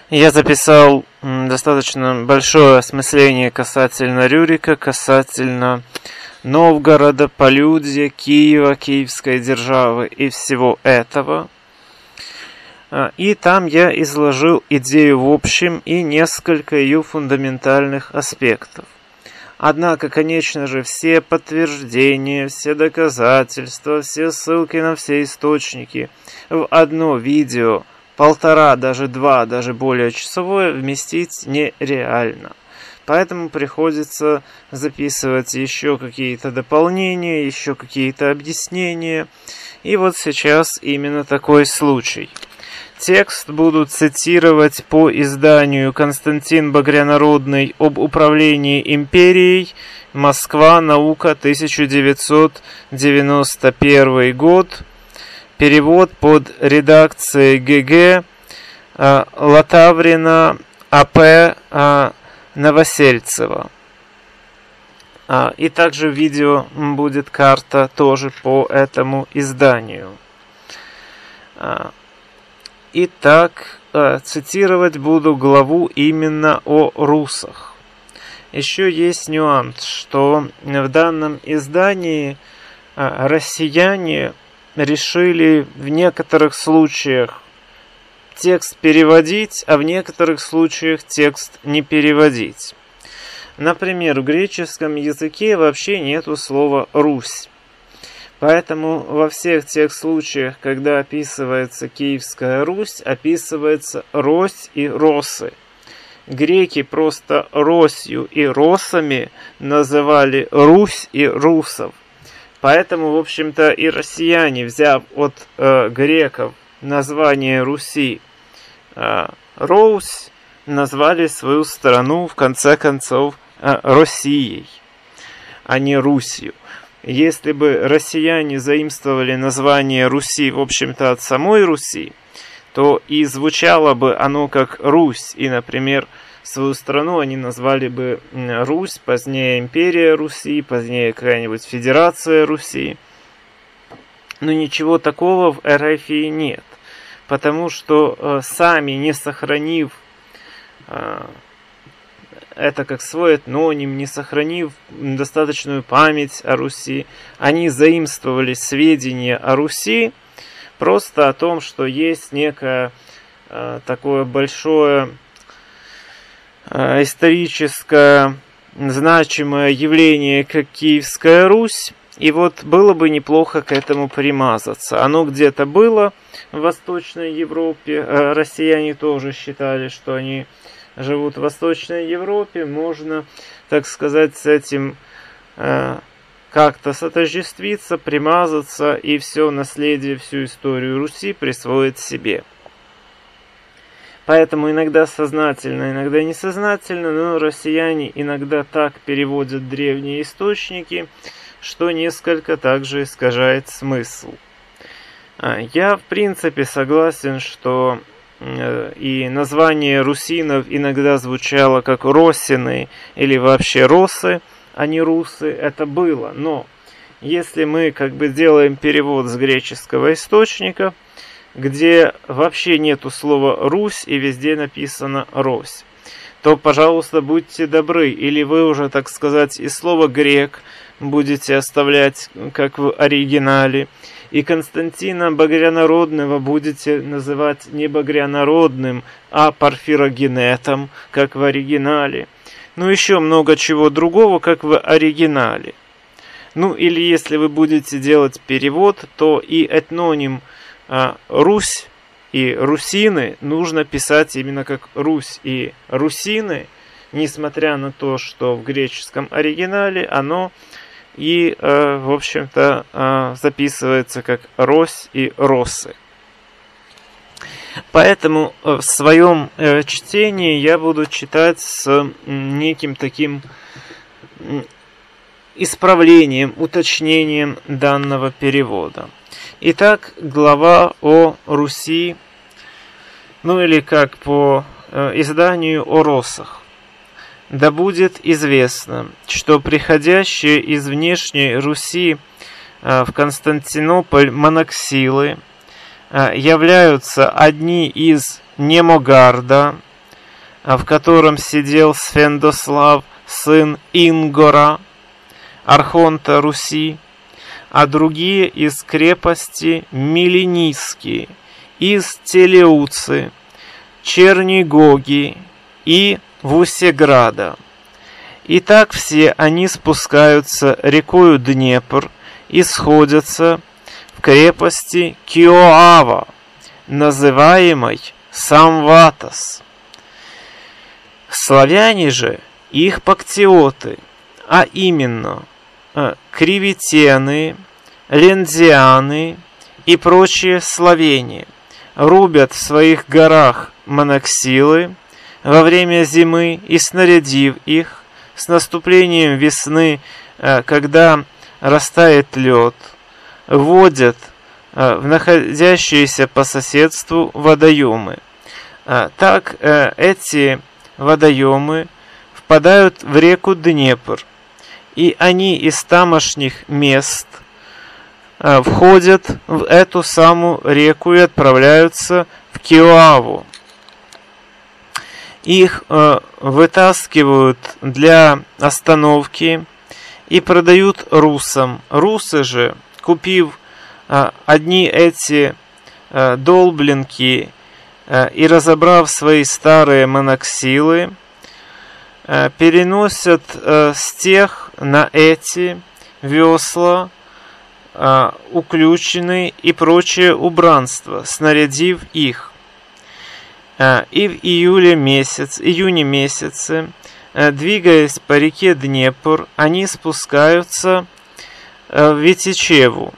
Я записал достаточно большое осмысление касательно Рюрика, касательно Новгорода, Полюдья, Киева, Киевской державы и всего этого. И там я изложил идею в общем и несколько ее фундаментальных аспектов. Однако, конечно же, все подтверждения, все доказательства, все ссылки на все источники в одно видео, 1,5, даже 2, даже более часовое, вместить нереально. Поэтому приходится записывать еще какие-то дополнения, еще какие-то объяснения. И вот сейчас именно такой случай. Текст буду цитировать по изданию «Константин Багрянародный об управлении империей. Москва. Наука. 1991 год». Перевод под редакцией ГГ Латаврина А.П. Новосельцева. И также в видео будет карта тоже по этому изданию. Итак, цитировать буду главу именно о русах. Еще есть нюанс, что в данном издании россияне решили в некоторых случаях текст переводить, а в некоторых случаях текст не переводить. Например, в греческом языке вообще нету слова «Русь». Поэтому во всех тех случаях, когда описывается Киевская Русь, описывается Рось и Росы. Греки просто Росью и Росами называли Русь и русов. Поэтому, в общем-то, и россияне, взяв от греков название Руси Роусь, назвали свою страну, в конце концов, Россией, а не Русью. Если бы россияне заимствовали название Руси, в общем-то, от самой Руси, то и звучало бы оно как Русь, и, например, свою страну они назвали бы Русь, позднее Империя Руси, позднее какая-нибудь Федерация Руси. Но ничего такого в РФ нет, потому что сами, не сохранив это как свой этноним, не сохранив достаточную память о Руси, они заимствовали сведения о Руси просто о том, что есть некое такое большое историческое значимое явление, как Киевская Русь, и вот было бы неплохо к этому примазаться. Оно где-то было в Восточной Европе, россияне тоже считали, что они живут в Восточной Европе, можно, так сказать, с этим как-то сотождествиться, примазаться и все наследие, всю историю Руси присвоить себе. Поэтому иногда сознательно, иногда несознательно, но россияне иногда так переводят древние источники, что несколько также искажает смысл. Я, в принципе, согласен, что и название русинов иногда звучало как росины или вообще росы, а не русы. Это было. Но если мы как бы делаем перевод с греческого источника, где вообще нету слова «Русь» и везде написано «Рось», то, пожалуйста, будьте добры, или вы уже, так сказать, и слово «грек» будете оставлять, как в оригинале, и Константина Багрянародного будете называть не Багрянародным, а Порфирогенетом, как в оригинале. Ну, еще много чего другого, как в оригинале. Ну, или если вы будете делать перевод, то и этноним Русь и русины нужно писать именно как Русь и русины, несмотря на то, что в греческом оригинале оно и, в общем-то, записывается как Рось и Росы. Поэтому в своем чтении я буду читать с неким таким исправлением, уточнением данного перевода. Итак, глава о Руси, ну или как по изданию о Росах. Да будет известно, что приходящие из внешней Руси в Константинополь моноксилы являются одни из Немогарда, в котором сидел Свендослав, сын Ингора, архонта Руси, а другие из крепости Милинийские, из Телеуцы, Чернигоги и Вусеграда. И так все они спускаются рекою Днепр и сходятся в крепости Киоава, называемой Самватас. Славяне же, их пактиоты, а именно кривитены, лендианы и прочие словени, рубят в своих горах моноксилы во время зимы и, снарядив их, с наступлением весны, когда растает лед, вводят в находящиеся по соседству водоемы. Так эти водоемы впадают в реку Днепр, и они из тамошних мест входят в эту самую реку и отправляются в Киоаву. Их вытаскивают для остановки и продают русам. Русы же, купив одни эти долблинки и разобрав свои старые моноксилы, переносят с тех на эти весла уключены и прочее убранство, снарядив их. И в июне месяце, двигаясь по реке Днепр, они спускаются в Витичеву,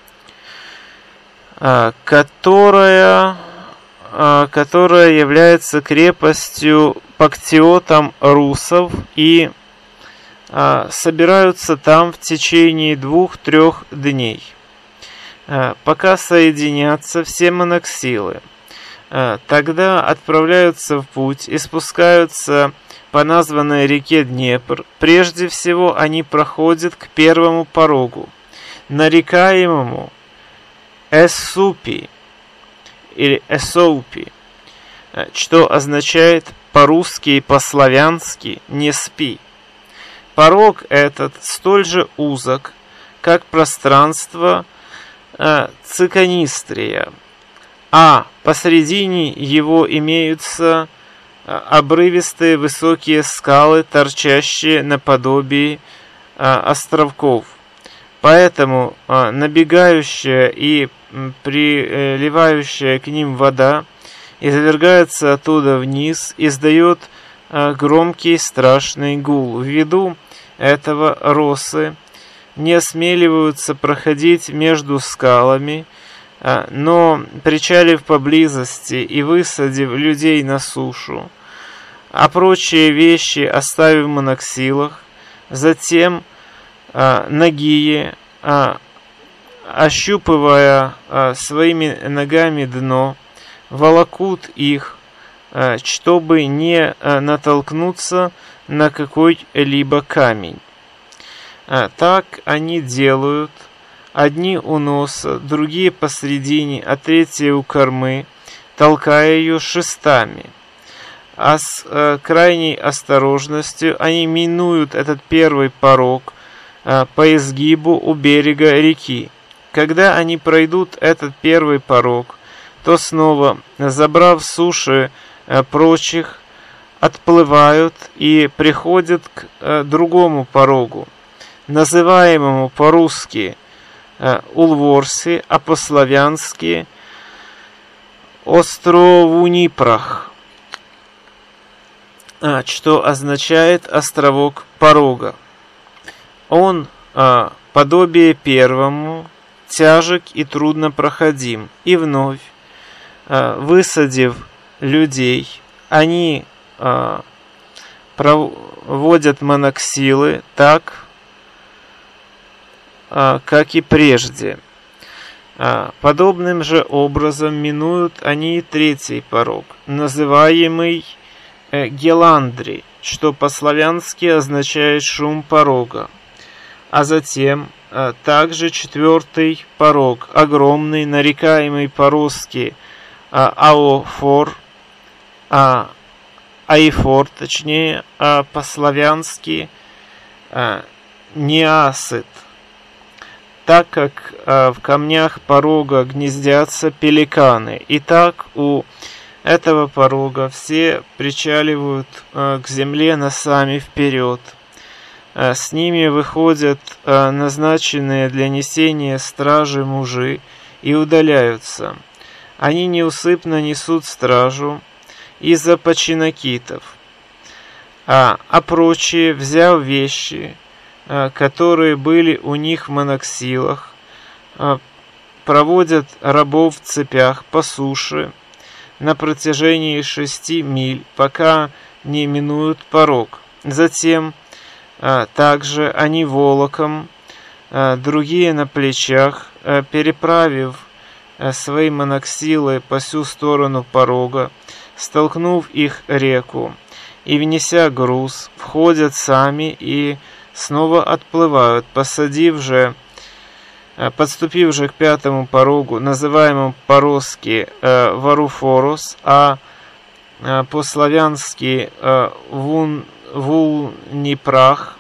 которая является крепостью пактиотом русов, и собираются там в течение 2-3 дней, пока соединятся все моноксилы. Тогда отправляются в путь и спускаются по названной реке Днепр. Прежде всего они проходят к первому порогу, нарекаемому Эссупи или Эсоупи, что означает по-русски и по-славянски «не спи». Порог этот столь же узок, как пространство Циканистрия, а посредине его имеются обрывистые высокие скалы, торчащие наподобие островков. Поэтому набегающая и приливающая к ним вода извергается оттуда вниз, издает громкий страшный гул. Ввиду этого росы не осмеливаются проходить между скалами, но, причалив поблизости и высадив людей на сушу, а прочие вещи оставив в моноксилах, затем нагие, ощупывая своими ногами дно, волокут их, чтобы не натолкнуться на какой-либо камень. Так они делают, одни у носа, другие посредине, а третьи у кормы, толкая ее шестами. А с крайней осторожностью они минуют этот первый порог по изгибу у берега реки. Когда они пройдут этот первый порог, то снова, забрав с суши прочих, отплывают и приходят к другому порогу, называемому по-русски Улворси, а по-славянски Островунипрах, что означает островок порога. Он подобие первому, тяжек и трудно проходим. И вновь, высадив людей, они проводят моноксилы так, как и прежде. Подобным же образом минуют они и третий порог, называемый Геландри, что по-славянски означает шум порога. А затем также четвертый порог, огромный, нарекаемый по-русски Аофор, Аифор, точнее, по-славянски Неасыт, так как в камнях порога гнездятся пеликаны. Итак, у этого порога все причаливают к земле носами вперед. С ними выходят назначенные для несения стражи мужи и удаляются. Они неусыпно несут стражу из-за починокитов, а прочие, взяв вещи, которые были у них в моноксилах, проводят рабов в цепях по суше на протяжении 6 миль, пока не минуют порог. Затем также они волоком, другие на плечах, переправив свои моноксилы по всю сторону порога, столкнув их реку и, внеся груз, входят сами и снова отплывают, подступив же к 5-му порогу, называемому по-русски Варуфорос, а по-славянски Вулнипрах,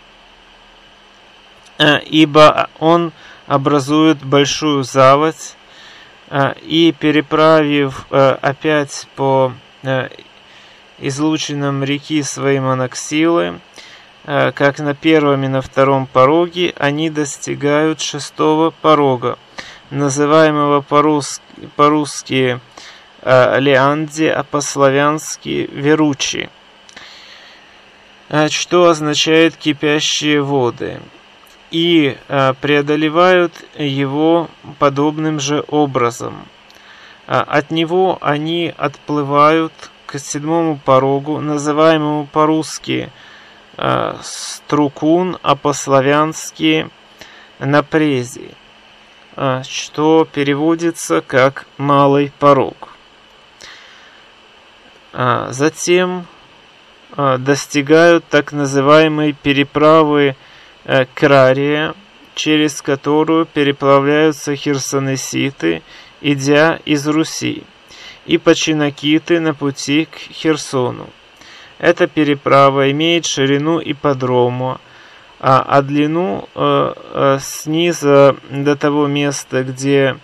ибо он образует большую заводь, и, переправив опять по излучинам реки свои моноксилы, как на 1-м и на 2-м пороге, они достигают 6-го порога, называемого по-русски Леанди, а по-славянски Веручи, что означает «кипящие воды», и преодолевают его подобным же образом. От него они отплывают к 7-му порогу, называемому по-русски Струкун, а по-славянски Напрези, что переводится как «малый порог». Затем достигают так называемой переправы Крария, через которую переплавляются херсонеситы, идя из Руси, и починокиты на пути к Херсону. Эта переправа имеет ширину ипподрома, а длину снизу до того места, где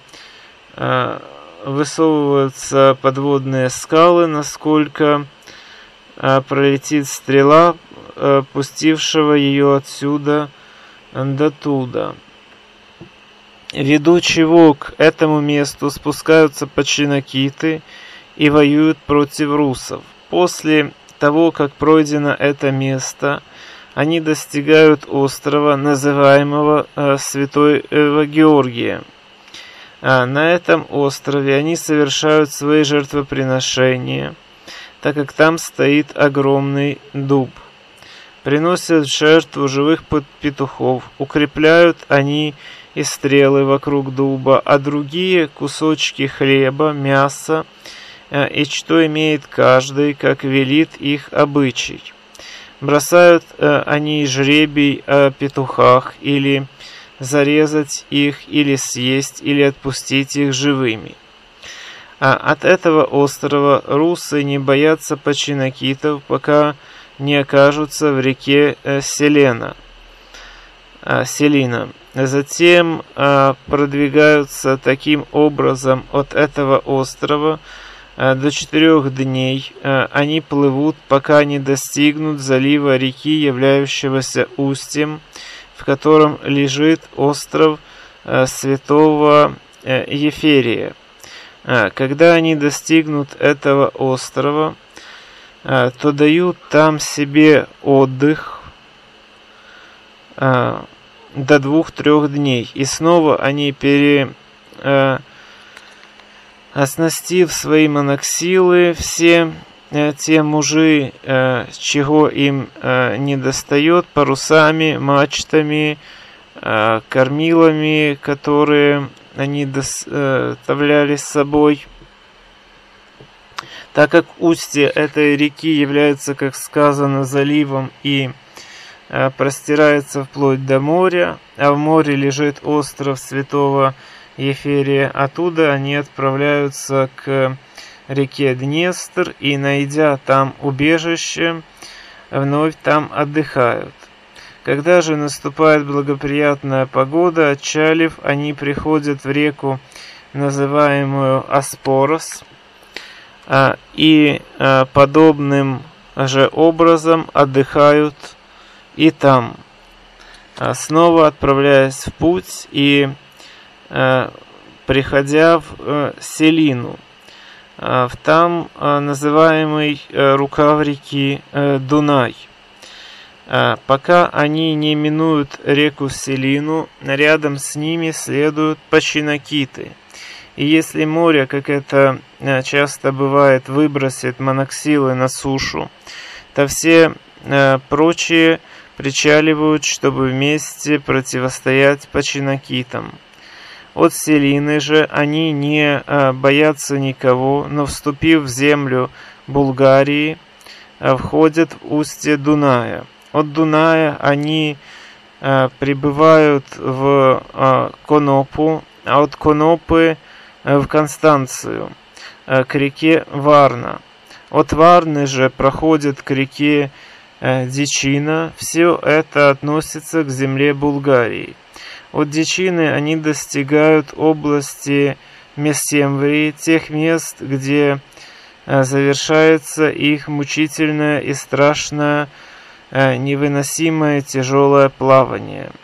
высовываются подводные скалы, насколько пролетит стрела, пустившего ее отсюда до туда. Ввиду чего к этому месту спускаются починокиты и воюют против русов. После того, как пройдено это место, они достигают острова, называемого Святого Георгия. На этом острове они совершают свои жертвоприношения, так как там стоит огромный дуб. Приносят в жертву живых петухов, укрепляют они и стрелы вокруг дуба, а другие кусочки хлеба, мяса, и что имеет каждый, как велит их обычай. Бросают они жребий о петухах, или зарезать их, или съесть, или отпустить их живыми. От этого острова русы не боятся починокитов, пока не окажутся в реке Селина. Затем продвигаются таким образом от этого острова до 4 дней. Они плывут, пока не достигнут залива реки, являющегося устьем, в котором лежит остров Святого Еферия. Когда они достигнут этого острова, то дают там себе отдых до 2-3 дней. И снова они, оснастив свои моноксилы, все те мужи, чего им не достает, парусами, мачтами, кормилами, которые они доставляли с собой. Так как устье этой реки является, как сказано, заливом и простирается вплоть до моря, а в море лежит остров Святого Еферия, оттуда они отправляются к реке Днестр и, найдя там убежище, вновь там отдыхают. Когда же наступает благоприятная погода, отчалив, они приходят в реку, называемую Аспорос, и подобным же образом отдыхают и там, снова отправляясь в путь и приходя в Селину, в там называемый рукав реки Дунай. Пока они не минуют реку Селину, рядом с ними следуют починокиты. И если море, как это часто бывает, выбросит моноксилы на сушу, то все прочие причаливают, чтобы вместе противостоять починокитам. От Селины же они не боятся никого, но, вступив в землю Булгарии, входят в устье Дуная. От Дуная они прибывают в Конопу, а от Конопы в Констанцию, к реке Варна. От Варны же проходят к реке Дичина. Все это относится к земле Булгарии. От Дичины они достигают области Месемврии, тех мест, где завершается их мучительное и страшное, невыносимое тяжелое плавание.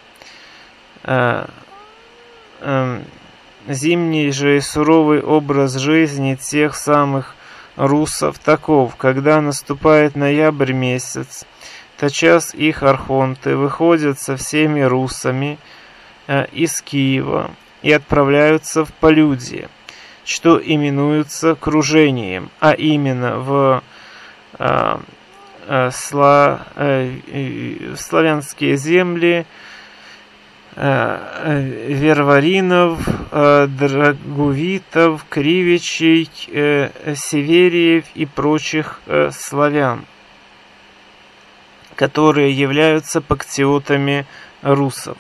Зимний же и суровый образ жизни тех самых русов таков: когда наступает ноябрь месяц, тотчас их архонты выходят со всеми русами из Киева и отправляются в полюдье, что именуется кружением, а именно в славянские земли Верваринов, Драгувитов, Кривичей, Севериев и прочих славян, которые являются пактиотами русов.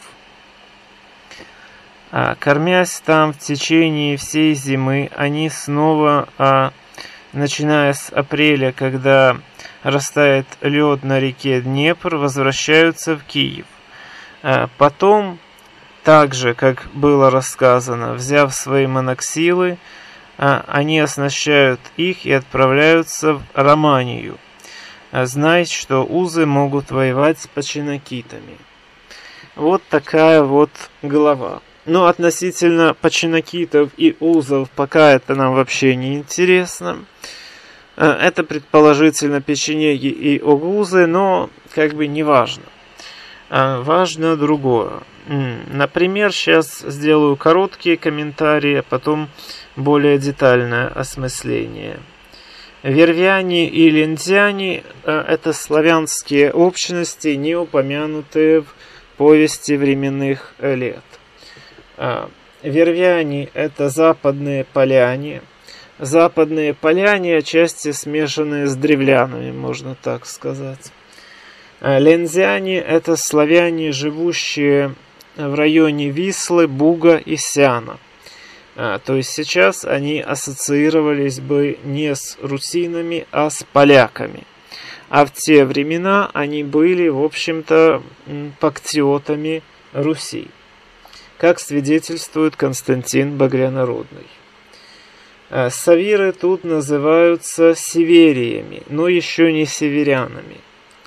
Кормясь там в течение всей зимы, они снова, начиная с апреля, когда растает лед на реке Днепр, возвращаются в Киев. Потом, так же, как было рассказано, взяв свои моноксилы, они оснащают их и отправляются в Романию, зная, что узы могут воевать с починокитами. Вот такая вот глава. Но относительно починокитов и узов пока это нам вообще не интересно. Это предположительно печенеги и огузы, но как бы не важно. Важно другое. Например, сейчас сделаю короткие комментарии, а потом более детальное осмысление. Вервяне и лендяне – это славянские общности, не упомянутые в повести временных лет. Вервяне – это западные поляне. Западные поляне отчасти смешанные с древлянами, можно так сказать. Лензяне – это славяне, живущие в районе Вислы, Буга и Сяна. То есть сейчас они ассоциировались бы не с русинами, а с поляками. А в те времена они были, в общем-то, пактиотами Руси, как свидетельствует Константин Багрянародный. Савиры тут называются севериями, но еще не северянами.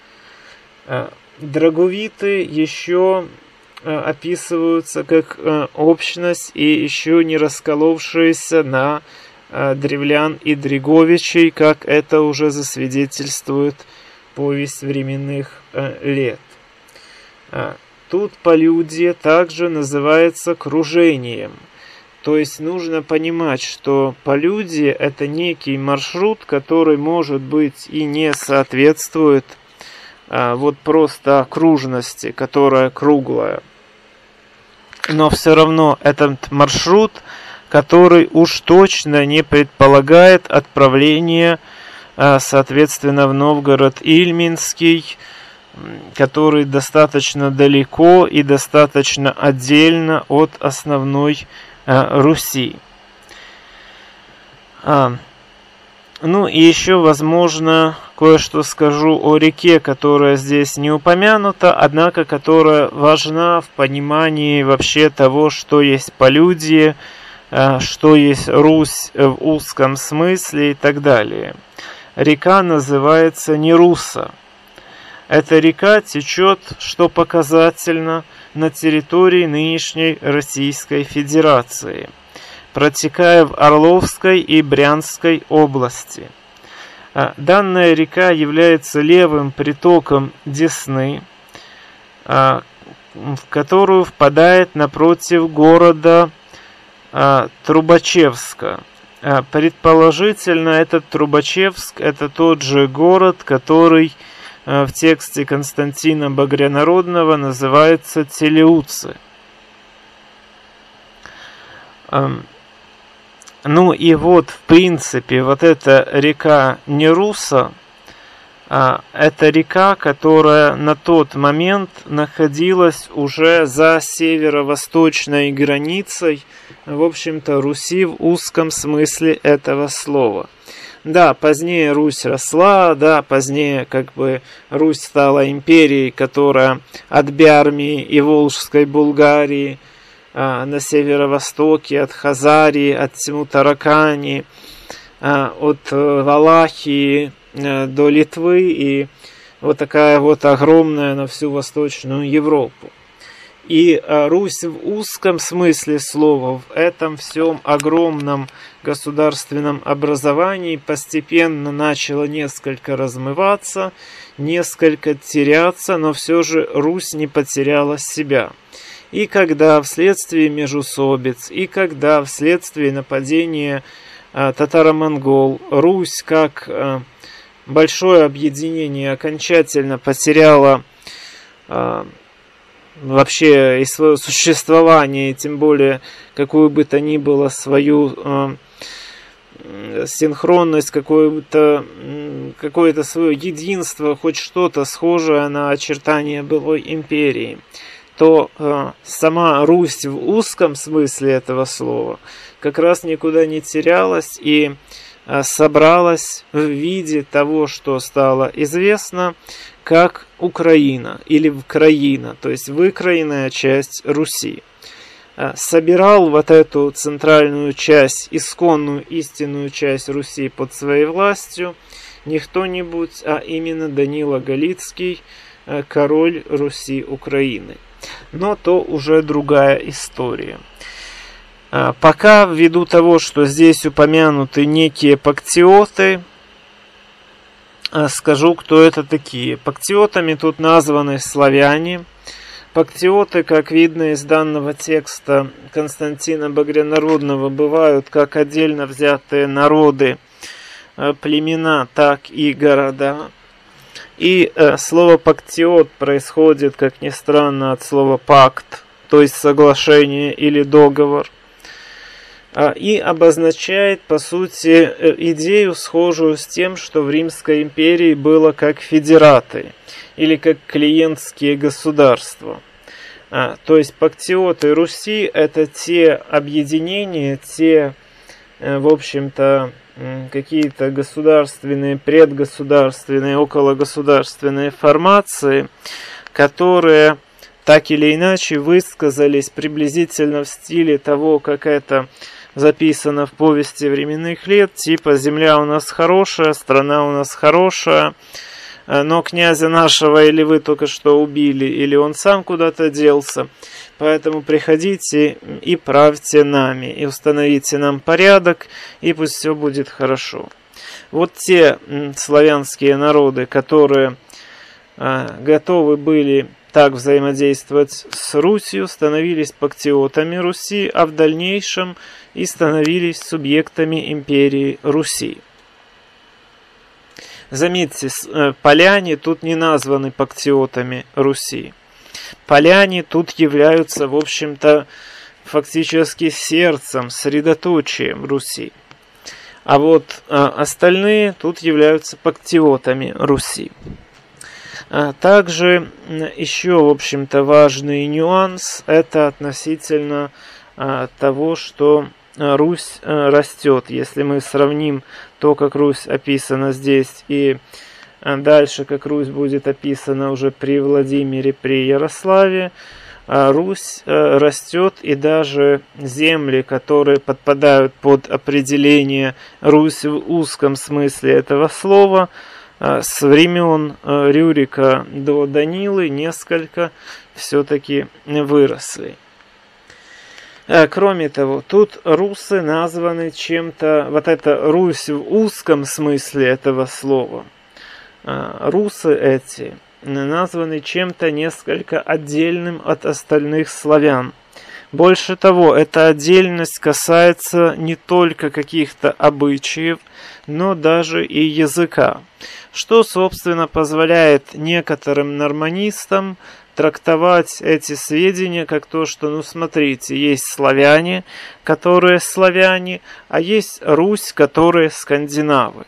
Драгувиты еще описываются как общность и еще не расколовшиеся на древлян и дреговичей, как это уже засвидетельствует повесть временных лет. Тут полюдье также называется кружением. То есть нужно понимать, что полюдье – это некий маршрут, который, может быть, и не соответствует вот просто окружности, которая круглая. Но все равно этот маршрут, который уж точно не предполагает отправление, соответственно, в Новгород-Ильминский, который достаточно далеко и достаточно отдельно от основной Руси. Ну и еще, возможно, кое-что скажу о реке, которая здесь не упомянута, однако которая важна в понимании вообще того, что есть полюдье, что есть Русь в узком смысле и так далее. Река называется Неруса. Эта река течет, что показательно, на территории нынешней Российской Федерации, протекая в Орловской и Брянской области. Данная река является левым притоком Десны, в которую впадает напротив города Трубачевска. Предположительно, этот Трубачевск – это тот же город, который в тексте Константина Багрянародного называется Телеуцы. Ну и вот, в принципе, вот эта река Неруса, это река, которая на тот момент находилась уже за северо-восточной границей, в общем-то, Руси в узком смысле этого слова. Да, позднее Русь росла, да, позднее как бы Русь стала империей, которая от Биармии и Волжской Булгарии на северо-востоке, от Хазарии, от Тимутаракани, от Валахии до Литвы, и вот такая вот огромная на всю Восточную Европу. И Русь в узком смысле слова, в этом всем огромном государственном образовании постепенно начала несколько размываться, несколько теряться, но все же Русь не потеряла себя. И когда вследствие межусобиц, и когда вследствие нападения татаро-монгол Русь как большое объединение окончательно потеряла вообще и свое существование, и тем более какую бы то ни было свою синхронность, какое-то свое единство, хоть что-то схожее на очертания былой империи, то сама Русь в узком смысле этого слова как раз никуда не терялась и собралась в виде того, что стало известно как Украина или Вкраина, то есть выкроенная часть Руси. Собирал вот эту центральную часть, исконную истинную часть Руси под своей властью не кто-нибудь, а именно Данила Галицкий, король Руси Украины. Но то уже другая история. Пока, ввиду того, что здесь упомянуты некие пактиоты, скажу, кто это такие. Пактиотами тут названы славяне. Пактиоты, как видно из данного текста Константина Багрянародного, бывают как отдельно взятые народы, племена, так и города. И слово «пактиот» происходит, как ни странно, от слова «пакт», то есть соглашение или договор. И обозначает, по сути, идею, схожую с тем, что в Римской империи было как федераты или как клиентские государства. То есть пактиоты Руси – это те объединения, те, в общем-то, какие-то государственные, предгосударственные, окологосударственные формации, которые так или иначе высказались приблизительно в стиле того, как это записано в повести временных лет, типа «Земля у нас хорошая, страна у нас хорошая, но князя нашего или вы только что убили, или он сам куда-то делся, поэтому приходите и правьте нами, и установите нам порядок, и пусть все будет хорошо». Вот те славянские народы, которые готовы были так взаимодействовать с Русью, становились пактиотами Руси, а в дальнейшем и становились субъектами империи Руси. Заметьте, поляне тут не названы пактиотами Руси. Поляне тут являются, в общем-то, фактически сердцем, средоточием Руси. А вот остальные тут являются пактиотами Руси. Также еще, в общем-то, важный нюанс – это относительно того, что Русь растет. Если мы сравним то, как Русь описана здесь, и дальше, как Русь будет описана уже при Владимире, при Ярославе, Русь растет, и даже земли, которые подпадают под определение Русь в узком смысле этого слова, с времен Рюрика до Данилы несколько все-таки выросли. Кроме того, тут русы названы чем-то, вот это Русь в узком смысле этого слова, русы эти названы чем-то несколько отдельным от остальных славян. Больше того, эта отдельность касается не только каких-то обычаев, но даже и языка, что, собственно, позволяет некоторым норманистам трактовать эти сведения как то, что, ну смотрите, есть славяне, которые славяне, а есть Русь, которые скандинавы.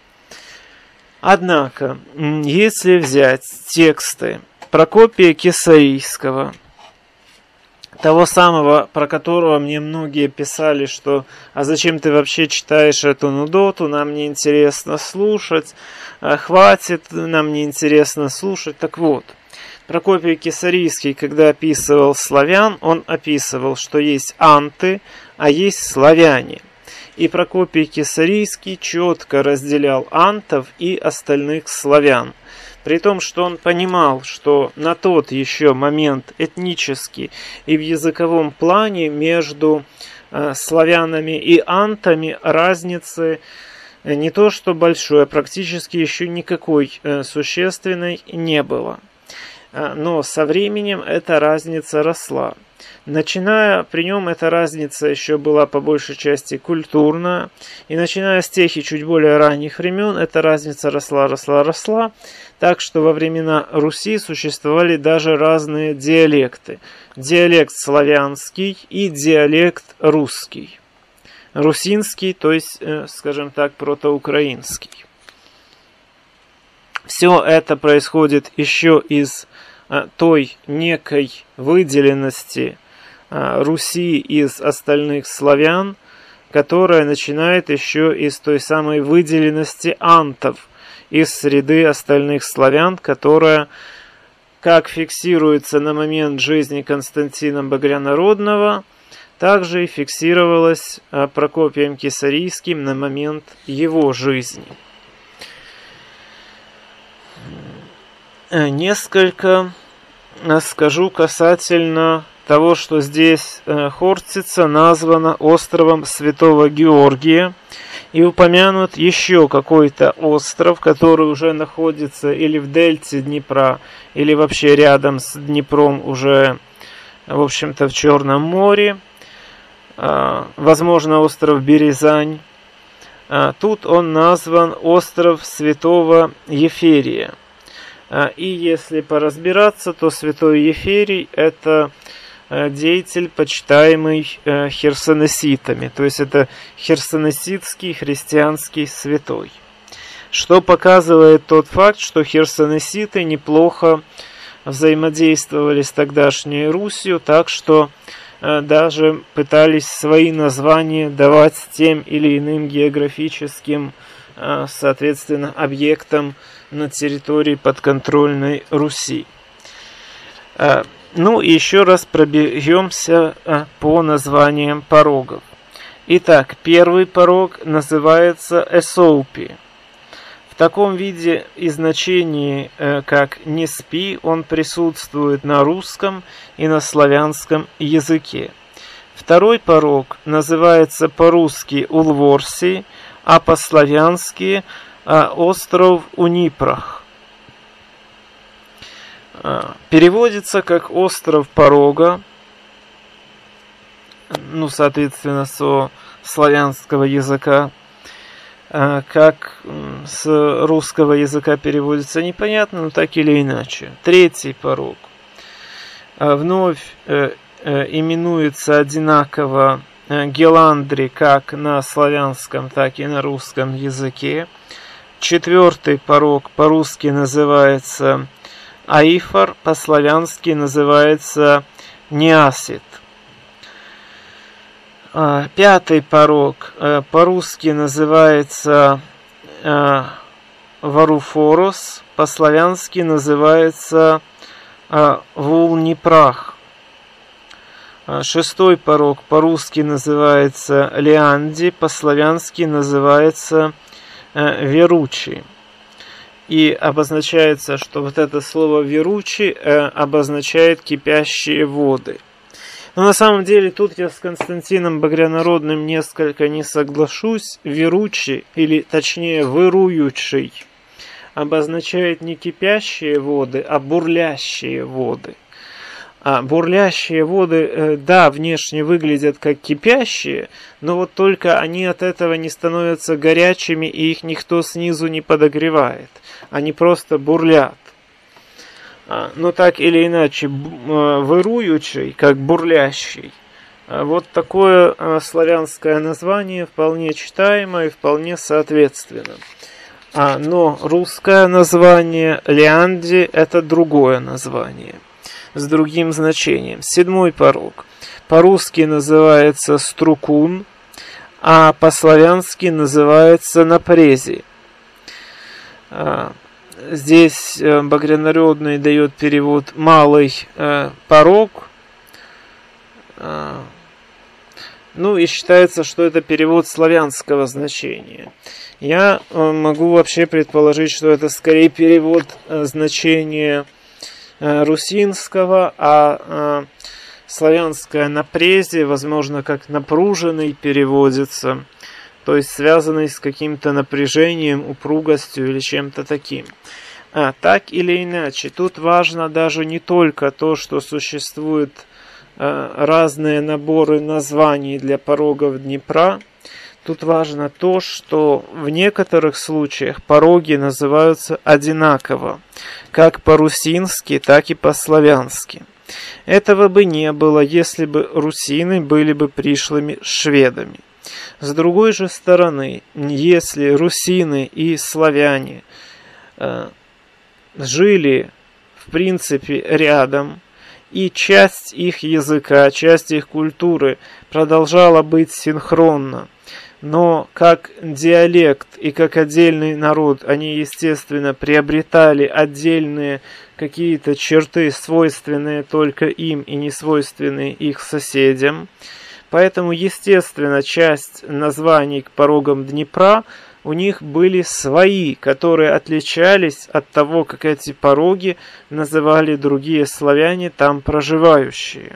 Однако, если взять тексты Прокопия Кесарийского, того самого, про которого мне многие писали, что «а зачем ты вообще читаешь эту нудоту, нам не интересно слушать, хватит, нам не интересно слушать». Так вот, Прокопий Кесарийский, когда описывал славян, он описывал, что есть анты, а есть славяне. И Прокопий Кесарийский четко разделял антов и остальных славян. При том, что он понимал, что на тот еще момент этнически и в языковом плане между славянами и антами разницы не то что большой, а практически еще никакой существенной не было. Но со временем эта разница росла. Начиная при нем эта разница еще была по большей части культурная, и начиная с тех и чуть более ранних времен эта разница росла, так что во времена Руси существовали даже разные диалекты. Диалект славянский и диалект русский. Русинский, то есть, скажем так, протоукраинский. Все это происходит еще из той некой выделенности Руси из остальных славян, которая начинает еще из той самой выделенности антов из среды остальных славян, которая, как фиксируется на момент жизни Константина Багрянародного, также и фиксировалась Прокопием Кесарийским на момент его жизни. Несколько скажу касательно того, что здесь Хортица названа островом Святого Георгия, и упомянут еще какой-то остров, который уже находится или в дельте Днепра, или вообще рядом с Днепром, уже, в общем-то, в Черном море. Возможно, остров Березань. Тут он назван остров Святого Еферия. И если поразбираться, то святой Еферий – это деятель, почитаемый херсонеситами, то есть это херсонеситский христианский святой. Что показывает тот факт, что херсонеситы неплохо взаимодействовали с тогдашней Русью, так что даже пытались свои названия давать тем или иным географическим, соответственно, объектам на территории подконтрольной Руси. Ну и еще раз пробежимся по названиям порогов. Итак, первый порог называется Эсоупи. В таком виде и значении, как «не спи», он присутствует на русском и на славянском языке. Второй порог называется по-русски Улворси, а по-славянски остров Унипрах. Переводится как остров порога, ну, соответственно, со славянского языка. Как с русского языка переводится, непонятно, но так или иначе. Третий порог вновь именуется одинаково Геландри как на славянском, так и на русском языке. Четвертый порог по-русски называется Аифар, по-славянски называется Неасит. Пятый порог по-русски называется варуфорос, по-славянски называется вулнипрах. Шестой порог по-русски называется лианди, по-славянски называется веручи. И обозначается, что вот это слово веручи обозначает кипящие воды. Но на самом деле тут я с Константином Багрянародным несколько не соглашусь. Веручи, или точнее выруючий, обозначает не кипящие воды, а бурлящие воды. А бурлящие воды, да, внешне выглядят как кипящие, но вот только они от этого не становятся горячими, и их никто снизу не подогревает. Они просто бурлят. Но так или иначе, выруючий, как бурлящий, вот такое славянское название вполне читаемо и вполне соответственно. Но русское название лианди – это другое название, с другим значением. Седьмой порог. По-русски называется струкун, а по-славянски называется напрези. Здесь Багрянародный дает перевод «малый порог». Ну и считается, что это перевод славянского значения. Я могу вообще предположить, что это скорее перевод значения русинского, а славянское напрези, возможно, как напруженный переводится, то есть связанный с каким-то напряжением, упругостью или чем-то таким. Так или иначе, тут важно даже не только то, что существуют разные наборы названий для порогов Днепра. Тут важно то, что в некоторых случаях пороги называются одинаково, как по-русински, так и по-славянски. Этого бы не было, если бы русины были бы пришлыми шведами. С другой же стороны, если русины и славяне жили, в принципе, рядом, и часть их языка, часть их культуры продолжала быть синхронна, но как диалект и как отдельный народ они, естественно, приобретали отдельные какие-то черты, свойственные только им и не свойственные их соседям. Поэтому, естественно, часть названий к порогам Днепра у них были свои, которые отличались от того, как эти пороги называли другие славяне, там проживающие.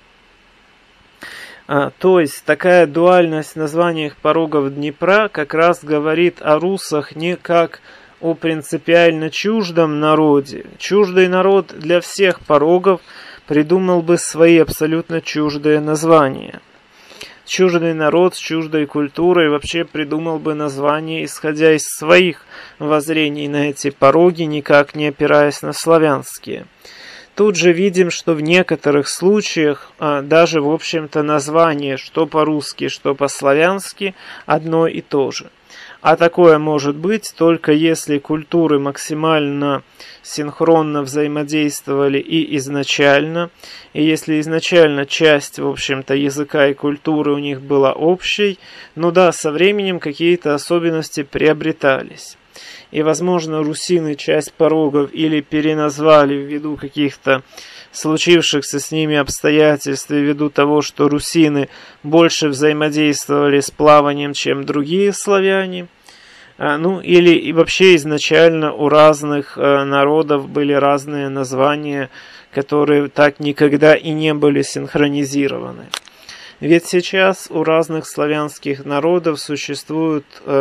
То есть такая дуальность в названиях порогов Днепра как раз говорит о русах не как о принципиально чуждом народе. Чуждый народ для всех порогов придумал бы свои абсолютно чуждые названия. Чуждый народ с чуждой культурой вообще придумал бы название, исходя из своих воззрений на эти пороги, никак не опираясь на славянские. Тут же видим, что в некоторых случаях даже, в общем-то, название, что по-русски, что по-славянски, одно и то же. А такое может быть только если культуры максимально синхронно взаимодействовали и изначально, и если изначально часть, в общем-то, языка и культуры у них была общей, ну да, со временем какие-то особенности приобретались. И, возможно, русины часть порогов или переназвали ввиду каких-то случившихся с ними обстоятельств, ввиду того, что русины больше взаимодействовали с плаванием, чем другие славяне. Ну, или и вообще изначально у разных народов были разные названия, которые так никогда и не были синхронизированы. Ведь сейчас у разных славянских народов существуют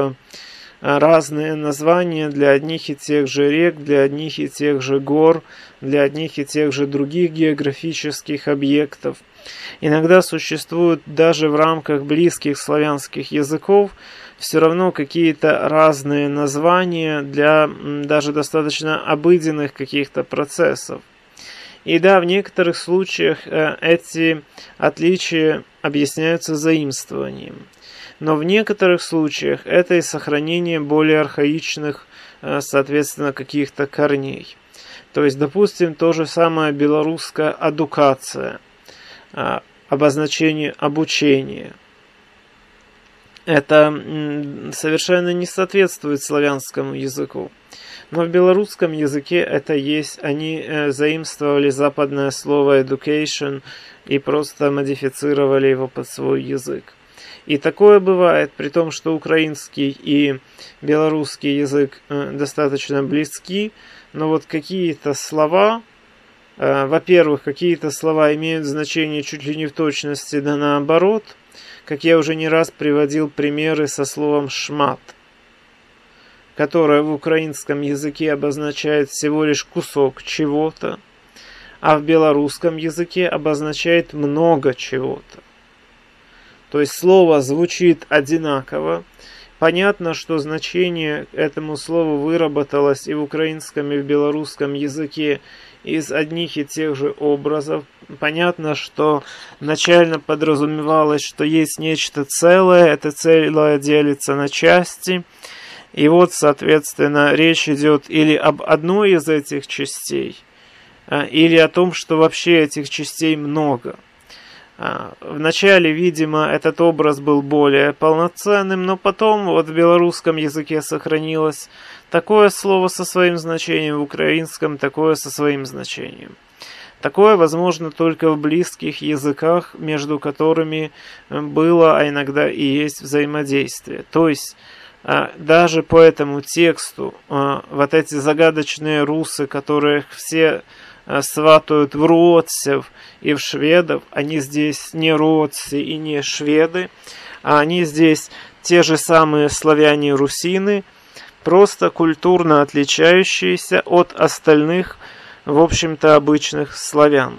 разные названия для одних и тех же рек, для одних и тех же гор, для одних и тех же других географических объектов. Иногда существуют даже в рамках близких славянских языков все равно какие-то разные названия для даже достаточно обыденных каких-то процессов. И да, в некоторых случаях эти отличия объясняются заимствованием. Но в некоторых случаях это и сохранение более архаичных, соответственно, каких-то корней. То есть, допустим, то же самое белорусская адукация, обозначение обучения. это совершенно не соответствует славянскому языку. Но в белорусском языке это есть. Они заимствовали западное слово education и просто модифицировали его под свой язык. И такое бывает, при том, что украинский и белорусский язык достаточно близки, но вот какие-то слова, во-первых, какие-то слова имеют значение чуть ли не в точности, да наоборот, как я уже не раз приводил примеры со словом «шмат», которое в украинском языке обозначает всего лишь кусок чего-то, а в белорусском языке обозначает много чего-то. То есть слово звучит одинаково. Понятно, что значение этому слову выработалось и в украинском, и в белорусском языке из одних и тех же образов. Понятно, что начально подразумевалось, что есть нечто целое, это целое делится на части. И вот, соответственно, речь идет или об одной из этих частей, или о том, что вообще этих частей много. Вначале, видимо, этот образ был более полноценным, но потом вот в белорусском языке сохранилось такое слово со своим значением, в украинском такое со своим значением. Такое возможно только в близких языках, между которыми было, а иногда и есть взаимодействие. То есть даже по этому тексту вот эти загадочные русы, которых все сватают в руотцев и в шведов, они здесь не руотцы и не шведы, а они здесь те же самые славяне-русины, просто культурно отличающиеся от остальных, в общем-то, обычных славян.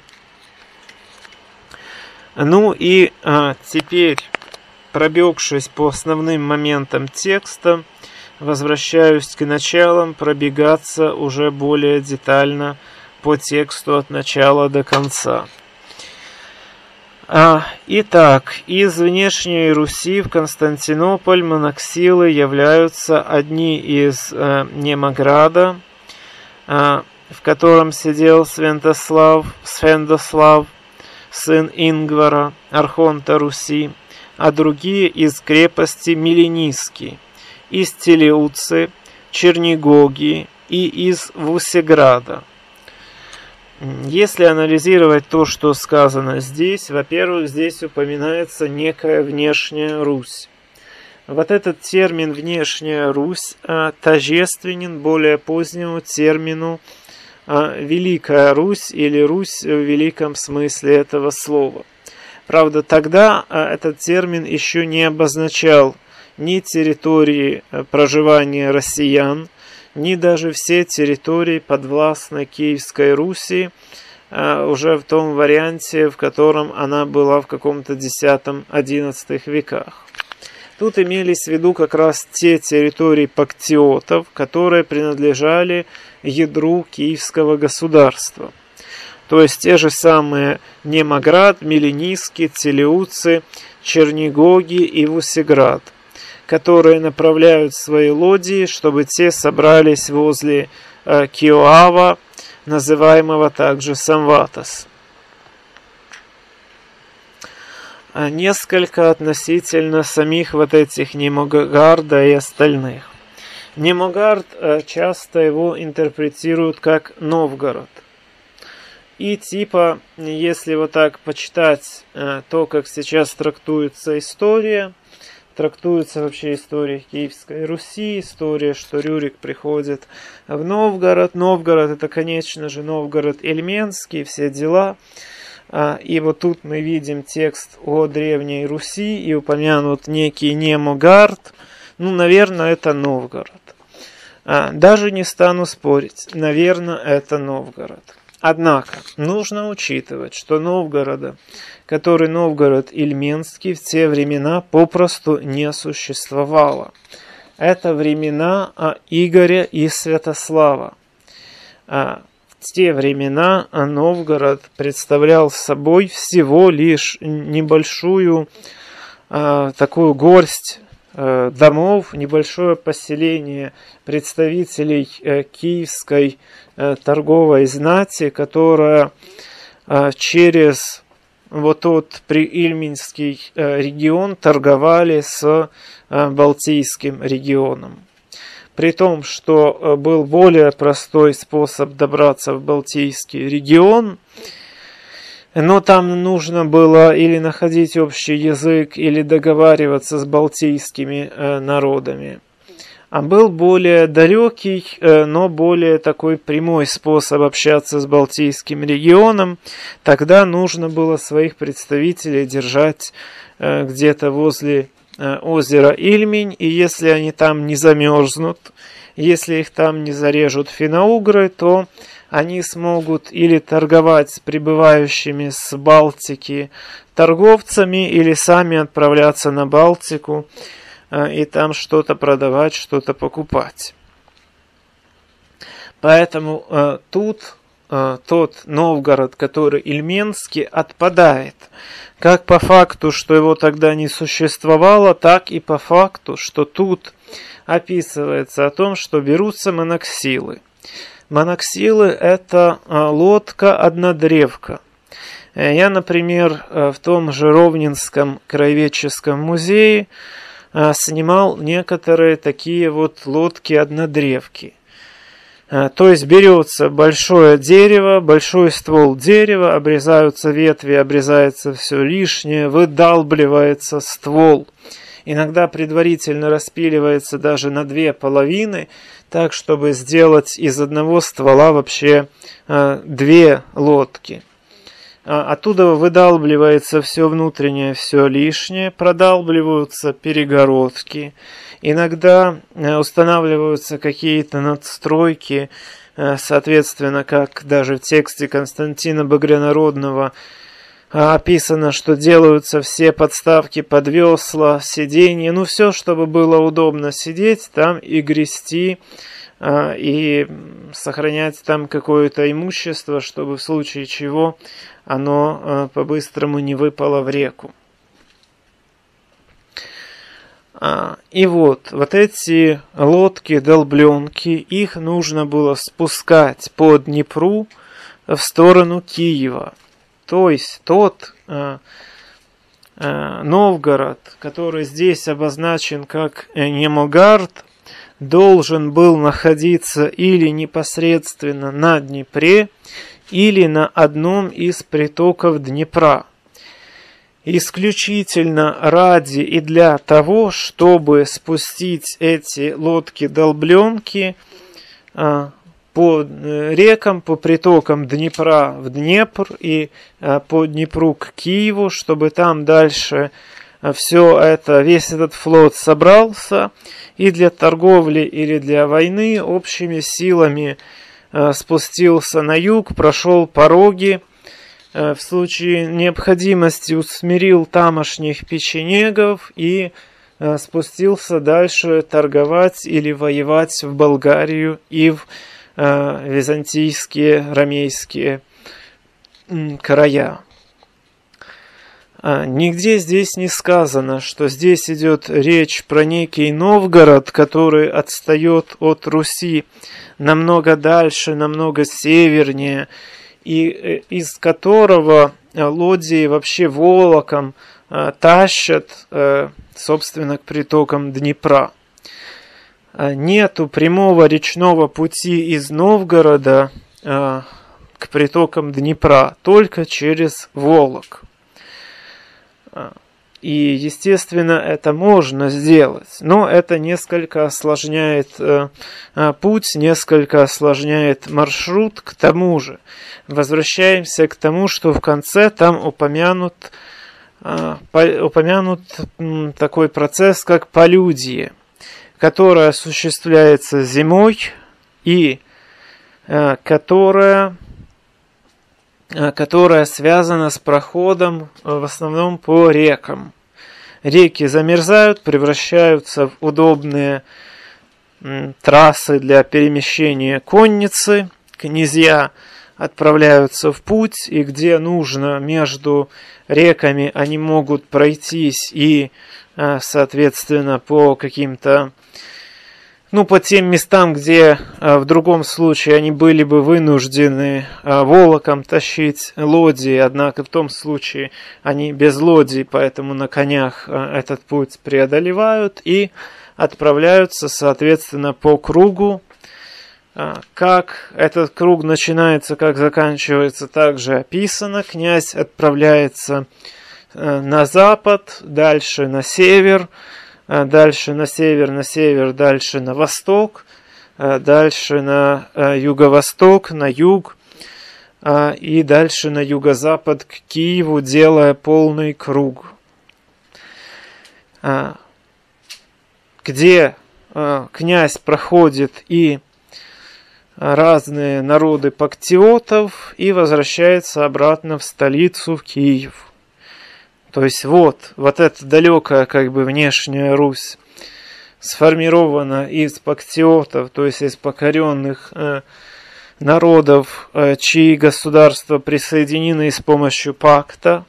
Ну и теперь, пробегшись по основным моментам текста, возвращаюсь к началам, пробегаться уже более детально по тексту от начала до конца. Итак, из внешней Руси в Константинополь моноксилы являются одни из Немограда, в котором сидел Святослав, сын Ингвара, архонта Руси, а другие из крепости Милениски, из Телеуцы, Чернигоги и из Вусеграда. Если анализировать то, что сказано здесь, во-первых, здесь упоминается некая внешняя Русь. Вот этот термин «внешняя Русь» тождественен более позднему термину «Великая Русь» или «Русь» в великом смысле этого слова. Правда, тогда этот термин еще не обозначал ни территории проживания россиян, ни даже все территории подвластной Киевской Руси, уже в том варианте, в котором она была в каком-то X-XI веках. Тут имелись в виду как раз те территории пактиотов, которые принадлежали ядру Киевского государства. То есть те же самые Немоград, Милениски, Телеуцы, Чернигоги и Вусеград, которые направляют свои лодии, чтобы те собрались возле Киоава, называемого также Самватос. Несколько относительно самих вот этих Немогарда и остальных. Немогард часто его интерпретируют как Новгород. И типа, если вот так почитать то, как сейчас трактуется история, трактуется вообще история Киевской Руси, история, что Рюрик приходит в Новгород. Новгород — это, конечно же, Новгород Ильменский, все дела. И вот тут мы видим текст о Древней Руси, и упомянут некий Немогард. Ну, наверное, это Новгород. Даже не стану спорить, наверное, это Новгород. Однако, нужно учитывать, что Новгорода, который Новгород Ильменский, в те времена попросту не существовало. Это времена Игоря и Святослава. В те времена Новгород представлял собой всего лишь небольшую такую горсть домов, небольшое поселение представителей киевской торговой знати, которая через вот тот приильминский регион торговали с Балтийским регионом. При том, что был более простой способ добраться в Балтийский регион, но там нужно было или находить общий язык, или договариваться с балтийскими народами. А был более далекий, но более такой прямой способ общаться с Балтийским регионом. Тогда нужно было своих представителей держать где-то возле озера Ильмень, и если они там не замерзнут, если их там не зарежут финно-угры, то они смогут или торговать с прибывающими с Балтики торговцами, или сами отправляться на Балтику и там что-то продавать, что-то покупать. Поэтому тут тот Новгород, который Ильменский, отпадает. Как по факту, что его тогда не существовало, так и по факту, что тут описывается о том, что берутся моноксилы. Моноксилы – это лодка-однодревка. Я, например, в том же Ровненском краеведческом музее снимал некоторые такие вот лодки-однодревки. То есть берется большое дерево, большой ствол дерева, обрезаются ветви, обрезается все лишнее, выдалбливается ствол. Иногда предварительно распиливается даже на две половины, так, чтобы сделать из одного ствола вообще две лодки. Оттуда выдалбливается все внутреннее, все лишнее, продалбливаются перегородки. Иногда устанавливаются какие-то надстройки, соответственно, как даже в тексте Константина Багрянародного описано, что делаются все подставки под весла, сиденья, ну все, чтобы было удобно сидеть там и грести, и сохранять там какое-то имущество, чтобы в случае чего оно по-быстрому не выпало в реку. И вот эти лодки-долбленки, их нужно было спускать по Днепру в сторону Киева. То есть тот Новгород, который здесь обозначен как Немогард, должен был находиться или непосредственно на Днепре, или на одном из притоков Днепра. Исключительно ради и для того, чтобы спустить эти лодки-долбленки по рекам, по притокам Днепра в Днепр и по Днепру к Киеву, чтобы там дальше все это, весь этот флот собрался и для торговли или для войны общими силами спустился на юг, прошел пороги, в случае необходимости усмирил тамошних печенегов и спустился дальше торговать или воевать в Болгарию и в византийские, ромейские края. Нигде здесь не сказано, что здесь идет речь про некий Новгород, который отстает от Руси намного дальше, намного севернее, и из которого лодии вообще волоком тащат, собственно, к притокам Днепра. Нету прямого речного пути из Новгорода к притокам Днепра, только через Волок. И, естественно, это можно сделать, но это несколько осложняет путь, несколько осложняет маршрут. К тому же, возвращаемся к тому, что в конце там упомянут такой процесс, как полюдие, которое осуществляется зимой и которая связана с проходом в основном по рекам. Реки замерзают, превращаются в удобные трассы для перемещения конницы. Князья отправляются в путь, и где нужно между реками они могут пройтись и, соответственно, по каким-то Ну, по тем местам, где в другом случае они были бы вынуждены волоком тащить лодии, однако в том случае они без лодий, поэтому на конях этот путь преодолевают и отправляются, соответственно, по кругу. Как этот круг начинается, как заканчивается, также описано. Князь отправляется на запад, дальше на север, дальше на север, дальше на восток, дальше на юго-восток, на юг и дальше на юго-запад к Киеву, делая полный круг. Где князь проходит и разные народы пактиотов и возвращается обратно в столицу, в Киев. То есть вот эта далекая как бы внешняя Русь сформирована из пактиотов, то есть из покоренных народов, чьи государства присоединены с помощью пакта.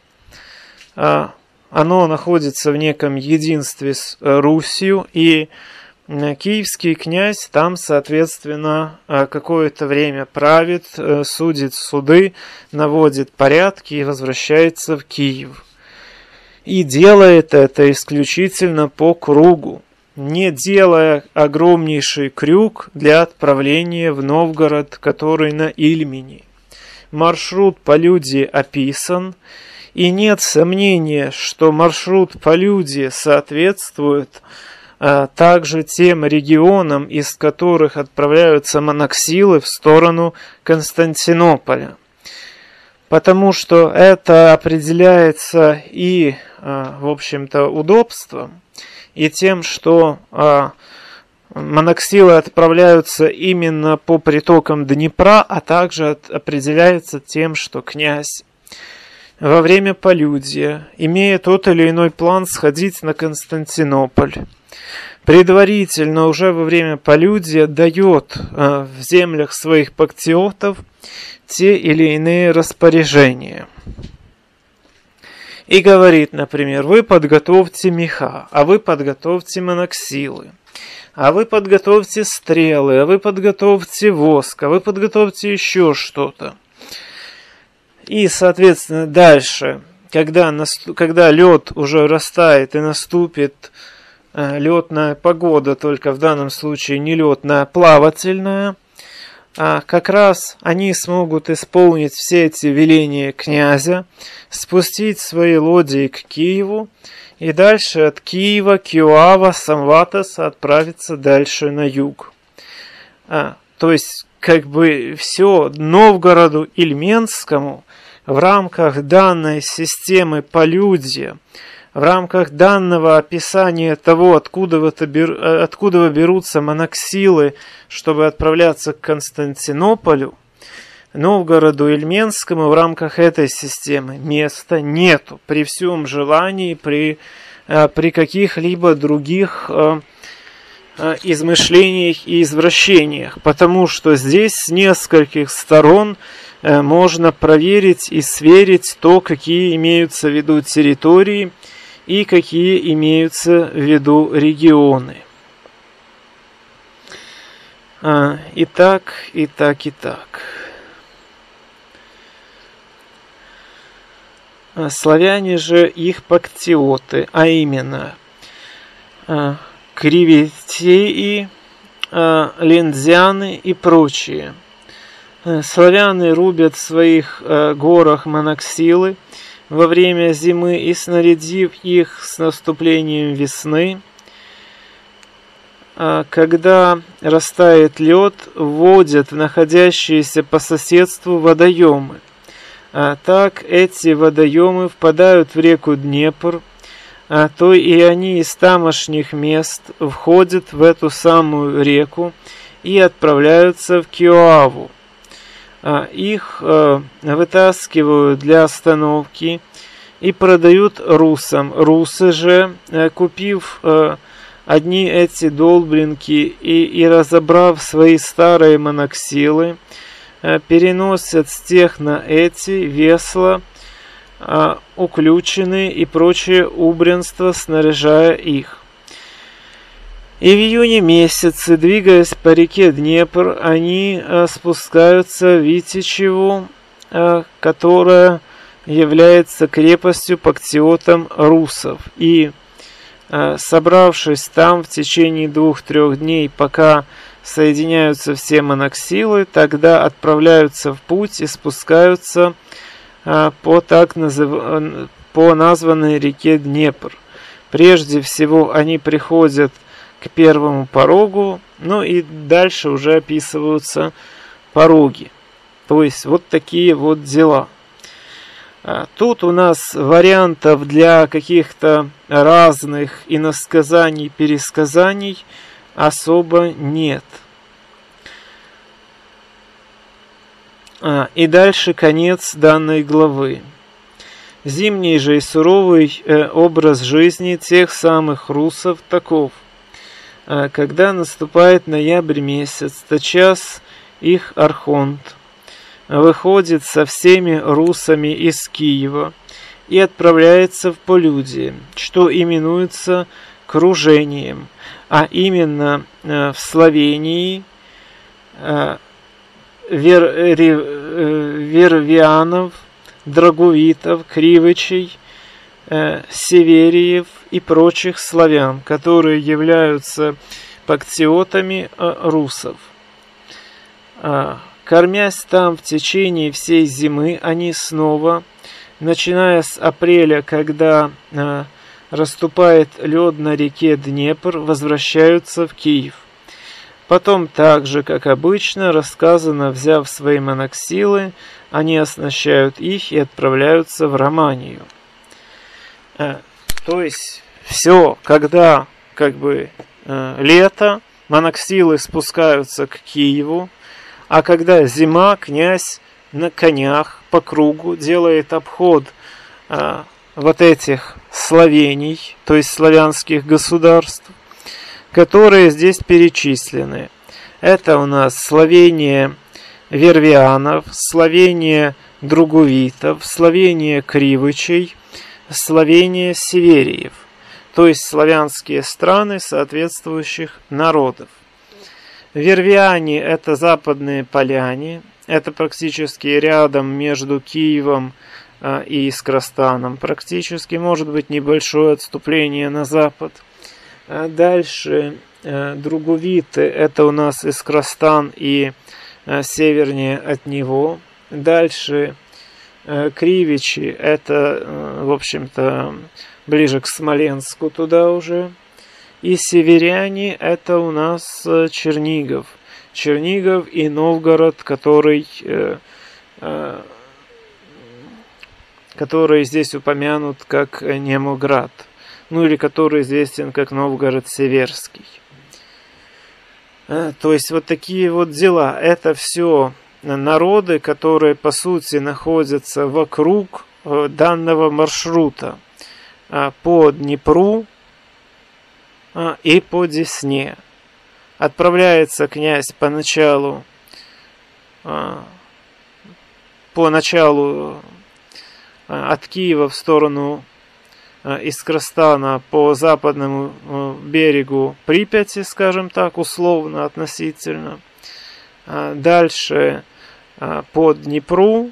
Оно находится в неком единстве с Русью, и киевский князь там, соответственно, какое-то время правит, судит суды, наводит порядки и возвращается в Киев. И делает это исключительно по кругу, не делая огромнейший крюк для отправления в Новгород, который на Ильмени. Маршрут полюдии описан, и нет сомнения, что маршрут полюдии соответствует также тем регионам, из которых отправляются моноксилы в сторону Константинополя. Потому что это определяется и, в общем-то, удобством, и тем, что моноксилы отправляются именно по притокам Днепра, а также определяется тем, что князь во время полюдия, имея тот или иной план сходить на Константинополь, предварительно уже во время полюдия дает в землях своих пактиотов те или иные распоряжения. И говорит, например, вы подготовьте меха, а вы подготовьте моноксилы, а вы подготовьте стрелы, а вы подготовьте воск, а вы подготовьте еще что-то. И, соответственно, дальше, когда лед уже растает и наступит летная погода, только в данном случае не летная, а плавательная, как раз они смогут исполнить все эти веления князя, спустить свои лодии к Киеву и дальше от Киева, Киоава, Самватаса отправиться дальше на юг. То есть, как бы все Новгороду Ильменскому в рамках данной системы полюдия, в рамках данного описания того, откуда берутся моноксилы, чтобы отправляться к Константинополю, Новгороду Ильменскому в рамках этой системы места нету при всем желании, при каких-либо других измышлениях и извращениях, потому что здесь с нескольких сторон можно проверить и сверить то, какие имеются в виду территории и какие имеются в виду регионы. Итак. Славяне же их пактиоты, а именно кривитеи, линдзяны и прочие. Славяне рубят в своих горах моноксилы во время зимы и, снарядив их с наступлением весны, когда растает лед, вводят в находящиеся по соседству водоемы. Так эти водоемы впадают в реку Днепр, то и они из тамошних мест входят в эту самую реку и отправляются в Киоаву. Их вытаскивают для остановки и продают русам. Русы же, купив одни эти долблинки и разобрав свои старые моноксилы, переносят с тех на эти весла, уключены и прочее убранство, снаряжая их. И в июне месяце, двигаясь по реке Днепр, они спускаются в Витичеву, которая является крепостью пактиотом русов. И, собравшись там в течение 2-3 дней, пока соединяются все моноксилы, тогда отправляются в путь и спускаются по названной реке Днепр. Прежде всего они приходят к первому порогу, ну и дальше уже описываются пороги. То есть вот такие вот дела. Тут у нас вариантов для каких-то разных иносказаний, пересказаний особо нет. И дальше конец данной главы. Зимний же и суровый образ жизни тех самых русов таков. Когда наступает ноябрь месяц, тотчас их архонт выходит со всеми русами из Киева и отправляется в полюдие, что именуется кружением, а именно в Словении Вервианов, Драговитов, Кривичей, Севериев и прочих славян, которые являются пактиотами русов. Кормясь там в течение всей зимы, они снова, начиная с апреля, когда расступает лед на реке Днепр, возвращаются в Киев. Потом, так же, как обычно, рассказано, взяв свои моноксилы, они оснащают их и отправляются в Романию. То есть, все, когда лето, моноксилы спускаются к Киеву, а когда зима, князь на конях по кругу делает обход вот этих Словений, то есть славянских государств, которые здесь перечислены. Это у нас Словения Вервианов, Словения Драговитов, Словения Кривичей, Словения Севериев, то есть славянские страны соответствующих народов. Вервиане – это западные поляне, это практически рядом между Киевом и Искростаном, практически, может быть, небольшое отступление на запад. Дальше Драговиты – это у нас Искростан и севернее от него. Дальше Кривичи – это, в общем-то, ближе к Смоленску туда уже. И северяне – это у нас Чернигов. Чернигов и Новгород, который здесь упомянут как Немоград. Ну или который известен как Новгород Северский. То есть вот такие вот дела. Это все народы, которые по сути находятся вокруг данного маршрута по Днепру и по Десне. Отправляется князь по началу от Киева в сторону Искростана по западному берегу Припяти, скажем так, условно, относительно. Дальше по Днепру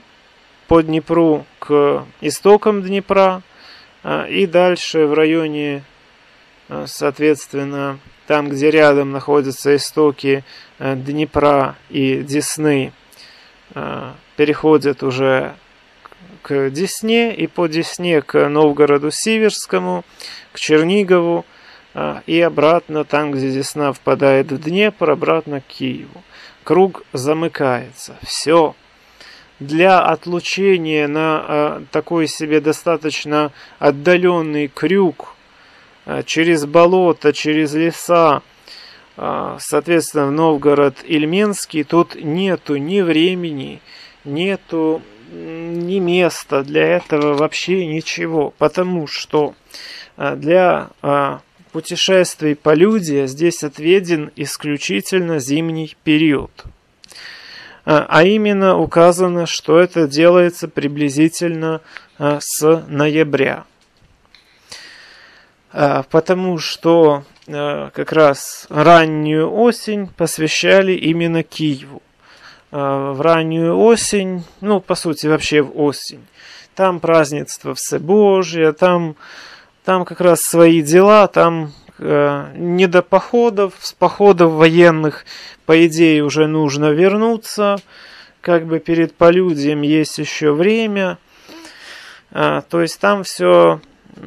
к истокам Днепра и дальше в районе, соответственно, там, где рядом находятся истоки Днепра и Десны, переходят уже к Десне, и по Десне к Новгороду Сиверскому, к Чернигову, и обратно, там, где Десна впадает в Днепр, обратно к Киеву. Круг замыкается. Все. Для отлучения на такой себе достаточно отдаленный крюк через болото, через леса, соответственно, в Новгород Ильменский, тут нету ни времени, нету ни места для этого, вообще ничего, потому что для путешествий по Людия здесь отведен исключительно зимний период. А именно указано, что это делается приблизительно с ноября. потому что как раз раннюю осень посвящали именно Киеву. В раннюю осень, ну, по сути, вообще в осень, там празднество Всебожье, там как раз свои дела, там не до походов, с походов военных, по идее, уже нужно вернуться, как бы перед полюдием есть еще время, то есть там все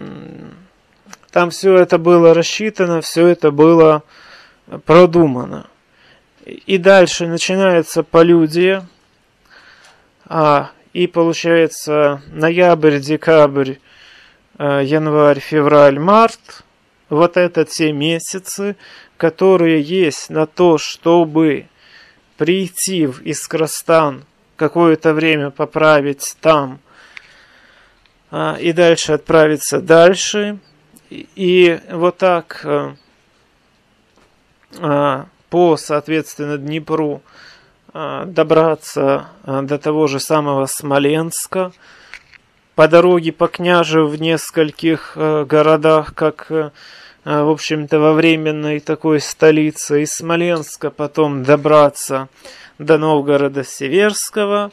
это было рассчитано, все это было продумано. И дальше начинается полюдие, и получается ноябрь, декабрь, январь, февраль, март. Вот это те месяцы, которые есть на то, чтобы прийти в Искростан, какое-то время поправить там, и дальше отправиться дальше. И вот так по, соответственно, Днепру добраться до того же самого Смоленска. По дороге по Княжу в нескольких городах, как, в общем-то, во временной такой столице из Смоленска, потом добраться до Новгорода Северского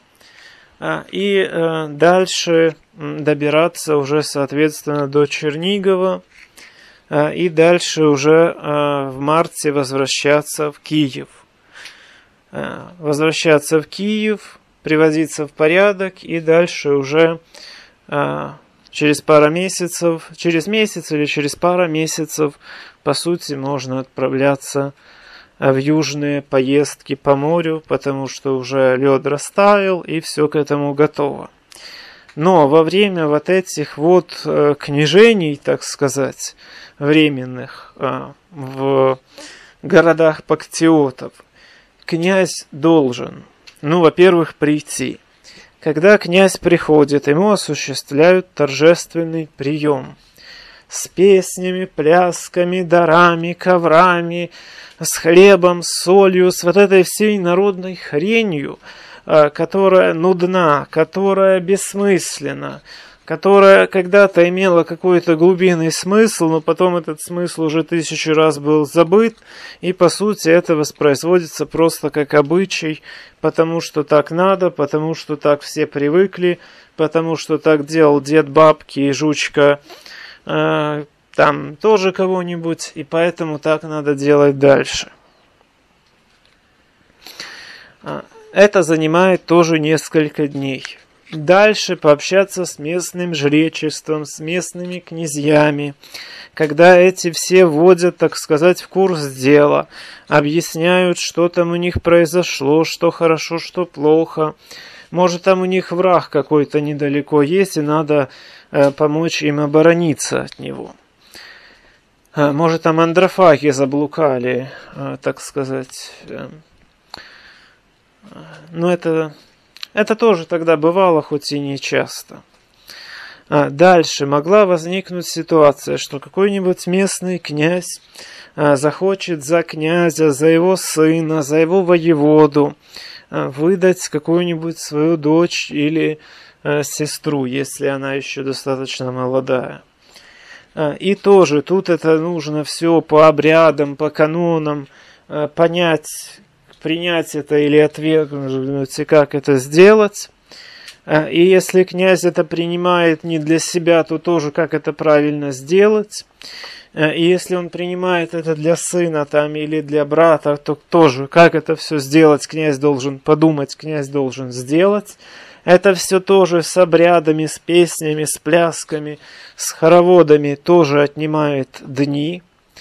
и дальше добираться уже, соответственно, до Чернигова и дальше уже в марте возвращаться в Киев. Возвращаться в Киев, приводиться в порядок и дальше уже через пару месяцев, через месяц или через пару месяцев, по сути, можно отправляться в южные поездки по морю, потому что уже лед растаял и все к этому готово. Но во время вот этих вот княжений, так сказать, временных в городах пактиотов, князь должен, во-первых, прийти. Когда князь приходит, ему осуществляют торжественный прием с песнями, плясками, дарами, коврами, с хлебом, с солью, с вот этой всей народной хренью, которая нудна, которая бессмысленна, которая когда-то имела какой-то глубинный смысл, но потом этот смысл уже 1000 раз был забыт, и по сути это воспроизводится просто как обычай, потому что так надо, потому что так все привыкли, потому что так делал дед бабки и жучка, там тоже кого-нибудь, и поэтому так надо делать дальше. Это занимает тоже несколько дней. Дальше пообщаться с местным жречеством, с местными князьями, когда эти все вводят, так сказать, в курс дела, объясняют, что там у них произошло, что хорошо, что плохо. Может, там у них враг какой-то недалеко есть, и надо помочь им оборониться от него. Может, там андрофаги заблукали, так сказать. Но это тоже тогда бывало, хоть и не часто. Дальше могла возникнуть ситуация, что какой-нибудь местный князь захочет за князя, за его сына, за его воеводу выдать какую-нибудь свою дочь или сестру, если она еще достаточно молодая. И тоже тут это нужно все по обрядам, по канонам понять, принять это или отвергнуть, и как это сделать. И если князь это принимает не для себя, то тоже как это правильно сделать. И если он принимает это для сына там, или для брата, то тоже как это все сделать, князь должен подумать, князь должен сделать. Это все тоже с обрядами, с песнями, с плясками, с хороводами тоже отнимает дни.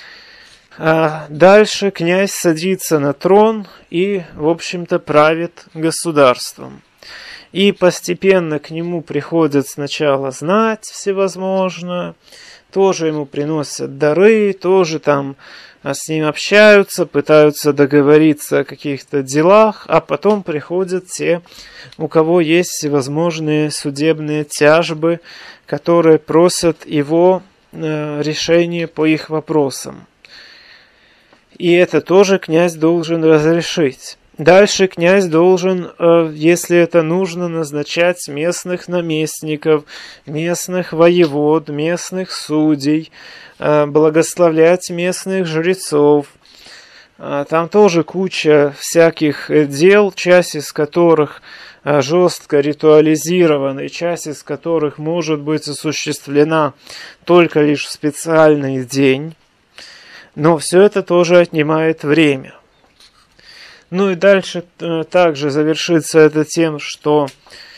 Дальше князь садится на трон и, в общем-то, правит государством. И постепенно к нему приходит сначала знать всевозможное, тоже ему приносят дары, тоже там с ним общаются, пытаются договориться о каких-то делах, а потом приходят те, у кого есть всевозможные судебные тяжбы, которые просят его решения по их вопросам. И это тоже князь должен разрешить. Дальше князь должен, если это нужно, назначать местных наместников, местных воевод, местных судей, благословлять местных жрецов. Там тоже куча всяких дел, часть из которых жестко ритуализирована, и часть из которых может быть осуществлена только лишь в специальный день. Но все это тоже отнимает время. Ну и дальше также завершится это тем, что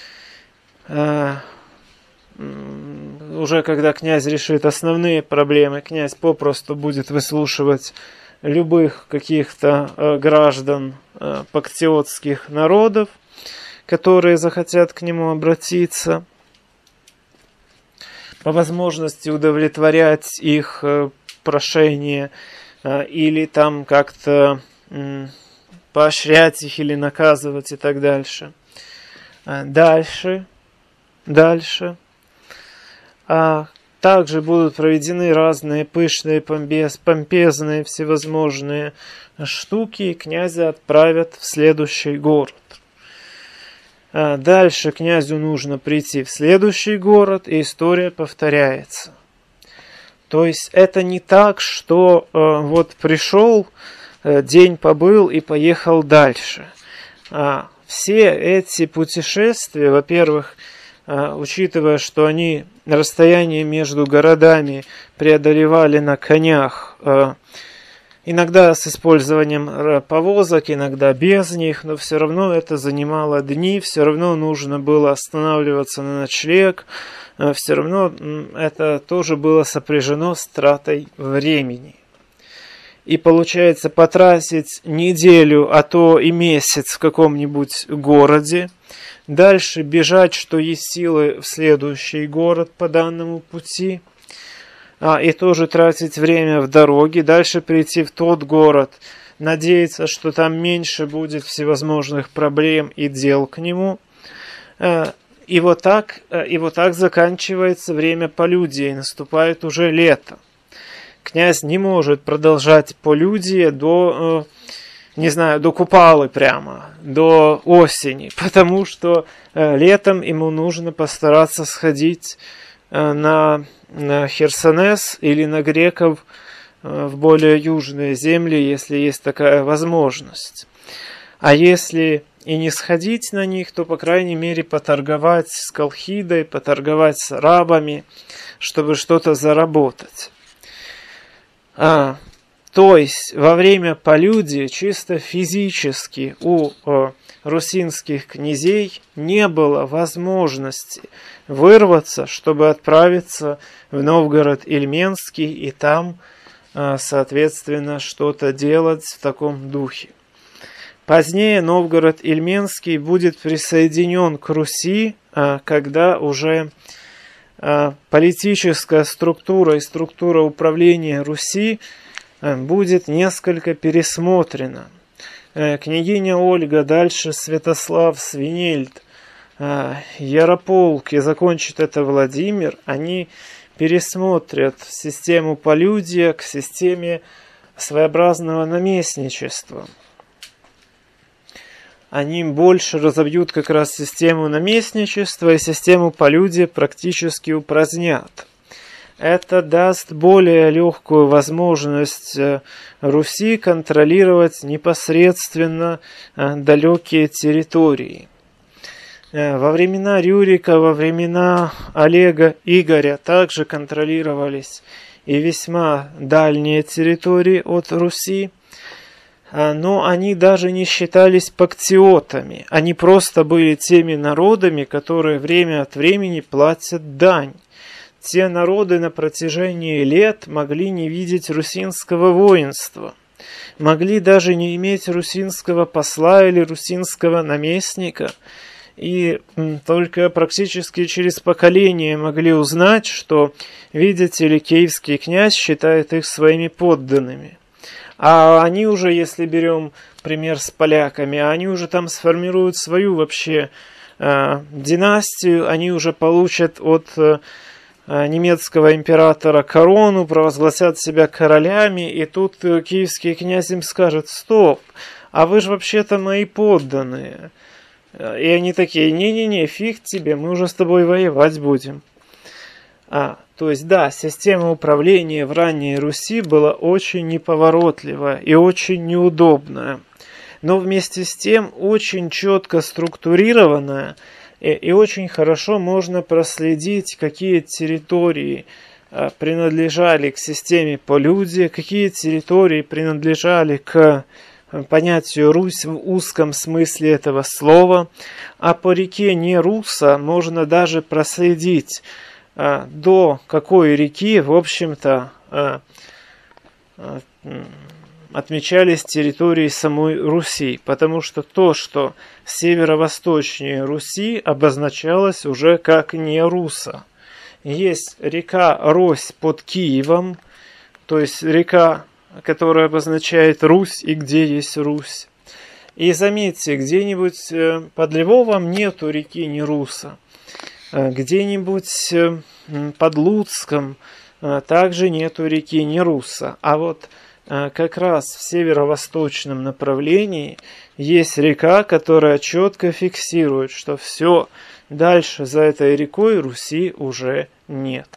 уже когда князь решит основные проблемы, князь попросту будет выслушивать любых каких-то граждан пактиотских народов, которые захотят к нему обратиться, по возможности удовлетворять их прошения или там как-то поощрять их или наказывать и так дальше. Дальше. Также будут проведены разные пышные, помпезные, всевозможные штуки, и князя отправят в следующий город. Дальше князю нужно прийти в следующий город, и история повторяется. То есть это не так, что вот пришел, день побыл и поехал дальше. Все эти путешествия, во-первых, учитывая, что они расстояние между городами преодолевали на конях, иногда с использованием повозок, иногда без них, но все равно это занимало дни, все равно нужно было останавливаться на ночлег, все равно это тоже было сопряжено с тратой времени. И получается потратить неделю, а то и месяц в каком-нибудь городе, дальше бежать, что есть силы, в следующий город по данному пути, и тоже тратить время в дороге, дальше прийти в тот город, надеяться, что там меньше будет всевозможных проблем и дел к нему. И вот так заканчивается время полюдия, и наступает уже лето. Князь не может продолжать полюдие до, до Купалы прямо, до осени, потому что летом ему нужно постараться сходить на Херсонес или на греков в более южные земли, если есть такая возможность. А если и не сходить на них, то, по крайней мере, поторговать с Колхидой, поторговать с рабами, чтобы что-то заработать. То есть во время полюдия чисто физически у русинских князей не было возможности вырваться, чтобы отправиться в Новгород Ильменский и там, соответственно, что-то делать в таком духе. Позднее Новгород Ильменский будет присоединен к Руси, когда уже политическая структура и структура управления Руси будет несколько пересмотрена. Княгиня Ольга, дальше Святослав, Свинельд, Ярополк и закончит это Владимир, они пересмотрят систему полюдия к системе своеобразного наместничества. Они больше разобьют как раз систему наместничества и систему полюдия практически упразднят. Это даст более легкую возможность Руси контролировать непосредственно далекие территории. Во времена Рюрика, во времена Олега, Игоря также контролировались и весьма дальние территории от Руси. Но они даже не считались пактиотами. Они просто были теми народами, которые время от времени платят дань. Те народы на протяжении лет могли не видеть русинского воинства, могли даже не иметь русинского посла или русинского наместника, и только практически через поколение могли узнать, что, видите ли, киевский князь считает их своими подданными. А они уже, если берем пример с поляками, они уже там сформируют свою вообще династию, они уже получат от немецкого императора корону, провозгласят себя королями, и тут киевский князь им скажет: стоп, а вы же вообще-то мои подданные. И они такие: не-не-не, фиг тебе, мы уже с тобой воевать будем. То есть, да, система управления в ранней Руси была очень неповоротливая и очень неудобная, но вместе с тем очень четко структурированная, и очень хорошо можно проследить, какие территории принадлежали к системе полюдия, какие территории принадлежали к понятию Русь в узком смысле этого слова, а по реке Неруса можно даже проследить, до какой реки, в общем-то, отмечались территории самой Руси, потому что то, что северо-восточнее Руси, обозначалось уже как Неруса. Есть река Рось под Киевом, то есть река, которая обозначает Русь и где есть Русь. И заметьте, где-нибудь под Львовом нету реки Неруса. Где-нибудь под Луцком также нету реки Неруса. А вот как раз в северо-восточном направлении есть река, которая четко фиксирует, что все, дальше за этой рекой Руси уже нет.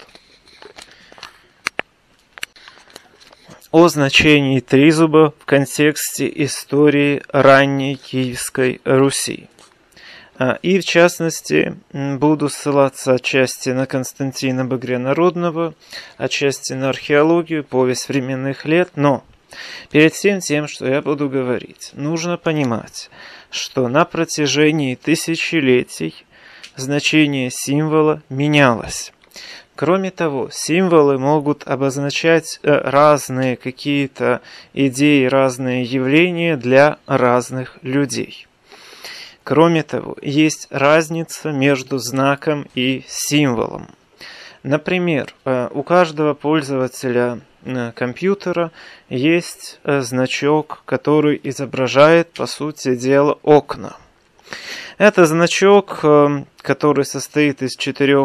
О значении тризуба в контексте истории ранней Киевской Руси. И, в частности, буду ссылаться отчасти на Константина Багрянародного, отчасти на археологию, повесть временных лет, но перед всем тем, что я буду говорить, нужно понимать, что на протяжении тысячелетий значение символа менялось. Кроме того, символы могут обозначать разные какие-то идеи, разные явления для разных людей. Кроме того, есть разница между знаком и символом. Например, у каждого пользователя компьютера есть значок, который изображает, по сути дела, окна. Это значок, который состоит из 4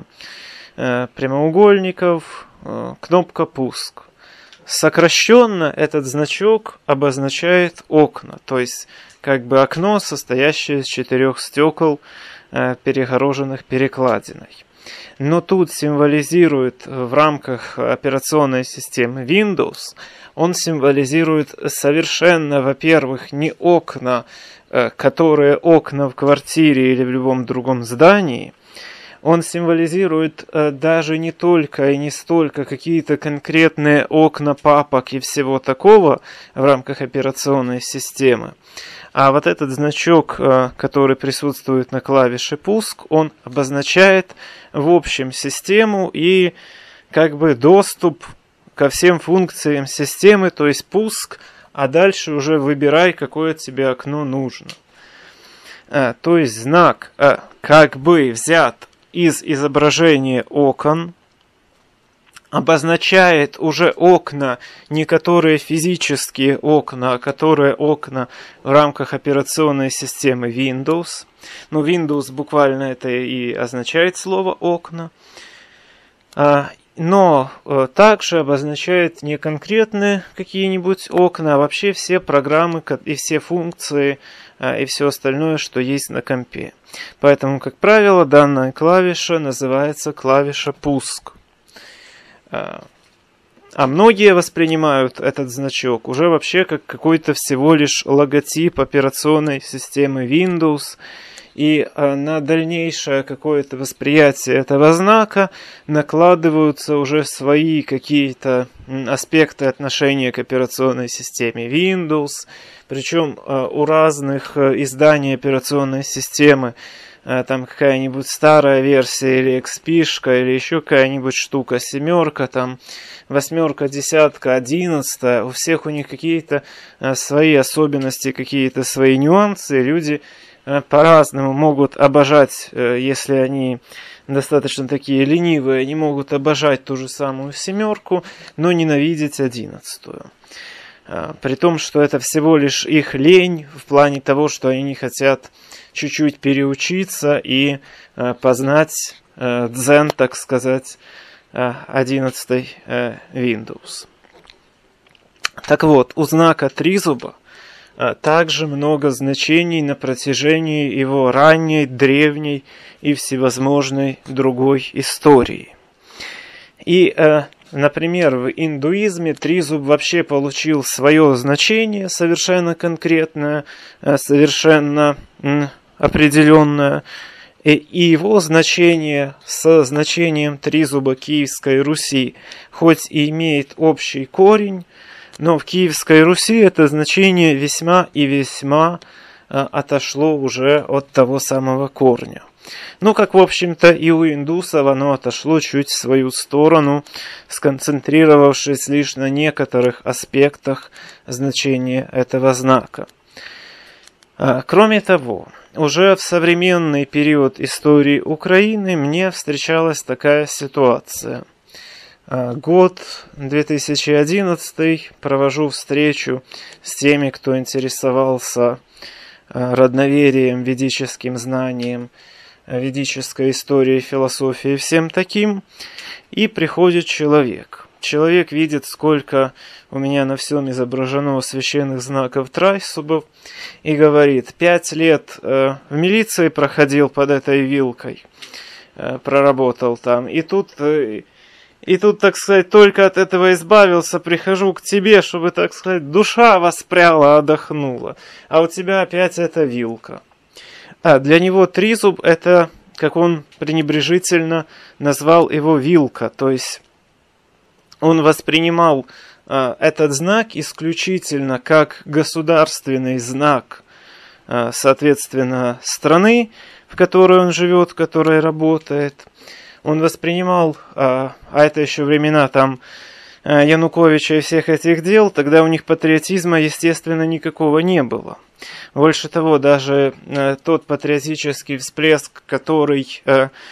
прямоугольников, кнопка «Пуск». Сокращенно этот значок обозначает окна, то есть как бы окно, состоящее из 4 стекол, перегороженных перекладиной. Но тут символизирует в рамках операционной системы Windows, он символизирует совершенно, во-первых, не окна, которые окна в квартире или в любом другом здании. Он символизирует даже не только и не столько какие-то конкретные окна папок и всего такого в рамках операционной системы, а вот этот значок, который присутствует на клавише «Пуск», он обозначает в общем систему и как бы доступ ко всем функциям системы, то есть пуск, а дальше уже выбирай, какое тебе окно нужно. То есть знак как бы взят из изображения окон, обозначает уже окна, не которые физические окна, а которые окна в рамках операционной системы Windows. Но Windows буквально это и означает слово «окна». Но также обозначает не конкретные какие-нибудь окна, а вообще все программы и все функции и все остальное, что есть на компе. Поэтому, как правило, данная клавиша называется клавиша «Пуск». А многие воспринимают этот значок уже вообще как какой-то всего лишь логотип операционной системы Windows, и на дальнейшее какое-то восприятие этого знака накладываются уже свои какие-то аспекты отношения к операционной системе Windows, причем у разных изданий операционной системы там какая-нибудь старая версия или XP-шка, или еще какая-нибудь штука, 7, там 8, 10, 11, у всех у них какие-то свои особенности, какие-то свои нюансы, люди по-разному могут обожать, если они достаточно такие ленивые, они могут обожать ту же самую 7, но ненавидеть 11. При том, что это всего лишь их лень в плане того, что они не хотят чуть-чуть переучиться и познать дзен, так сказать, 11 Windows. Так вот, у знака тризуба также много значений на протяжении его ранней, древней и всевозможной другой истории. И, например, в индуизме тризуб вообще получил свое значение совершенно конкретное, совершенно определенное. И его значение со значением тризуба Киевской Руси хоть и имеет общий корень, но в Киевской Руси это значение весьма и весьма отошло уже от того самого корня. Ну, как, в общем-то, и у индусов оно отошло чуть в свою сторону, сконцентрировавшись лишь на некоторых аспектах значения этого знака. Кроме того, уже в современный период истории Украины мне встречалась такая ситуация. Год 2011, провожу встречу с теми, кто интересовался родноверием, ведическим знанием, ведической историей, философией, всем таким, и приходит человек. Человек видит, сколько у меня на всем изображено священных знаков трайсубов, и говорит: 5 лет в милиции проходил под этой вилкой, проработал там, и тут, так сказать, только от этого избавился, прихожу к тебе, чтобы, так сказать, душа воспряла, отдохнула, а у тебя опять эта вилка. Для него тризуб — это, как он пренебрежительно назвал его, вилка, то есть он воспринимал этот знак исключительно как государственный знак, соответственно, страны, в которой он живет, в которой работает. Он воспринимал, а это еще времена там Януковича и всех этих дел, тогда у них патриотизма, естественно, никакого не было. Больше того, даже тот патриотический всплеск, который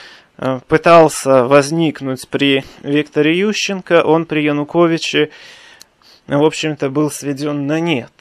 пытался возникнуть при Викторе Ющенко, он при Януковиче, в общем-то, был сведен на нет.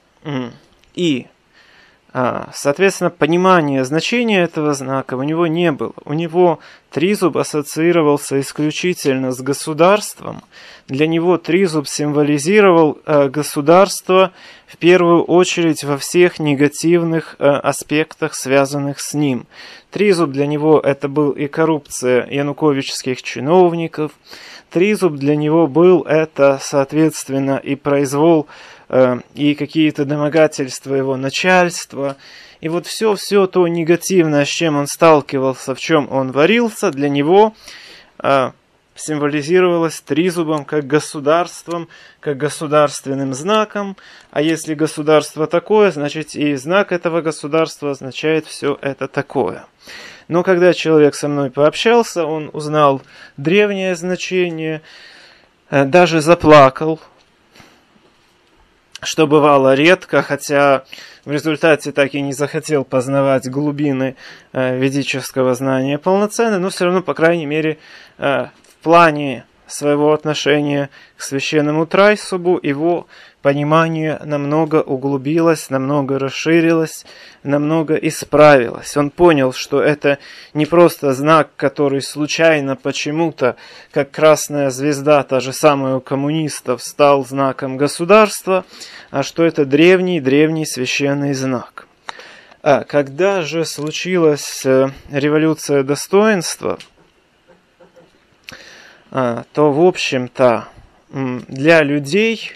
И, соответственно, понимания значения этого знака у него не было. У него тризуб ассоциировался исключительно с государством. Для него тризуб символизировал государство в первую очередь во всех негативных аспектах, связанных с ним. Тризуб для него это был и коррупция януковичских чиновников. Тризуб для него был это, соответственно, и произвол, и какие-то домогательства его начальства. И вот все то негативное, с чем он сталкивался, в чем он варился, для него символизировалось тризубом как государством, как государственным знаком. А если государство такое, значит и знак этого государства означает все это такое. Но когда человек со мной пообщался, он узнал древнее значение, даже заплакал, что бывало редко, хотя в результате так и не захотел познавать глубины ведического знания полноценно, но все равно, по крайней мере, в плане своего отношения к священному трайсубу его понимание намного углубилось, намного расширилось, намного исправилось. Он понял, что это не просто знак, который случайно почему-то, как красная звезда, та же самая у коммунистов, стал знаком государства, а что это древний священный знак. Когда же случилась революция достоинства, то, в общем-то, для людей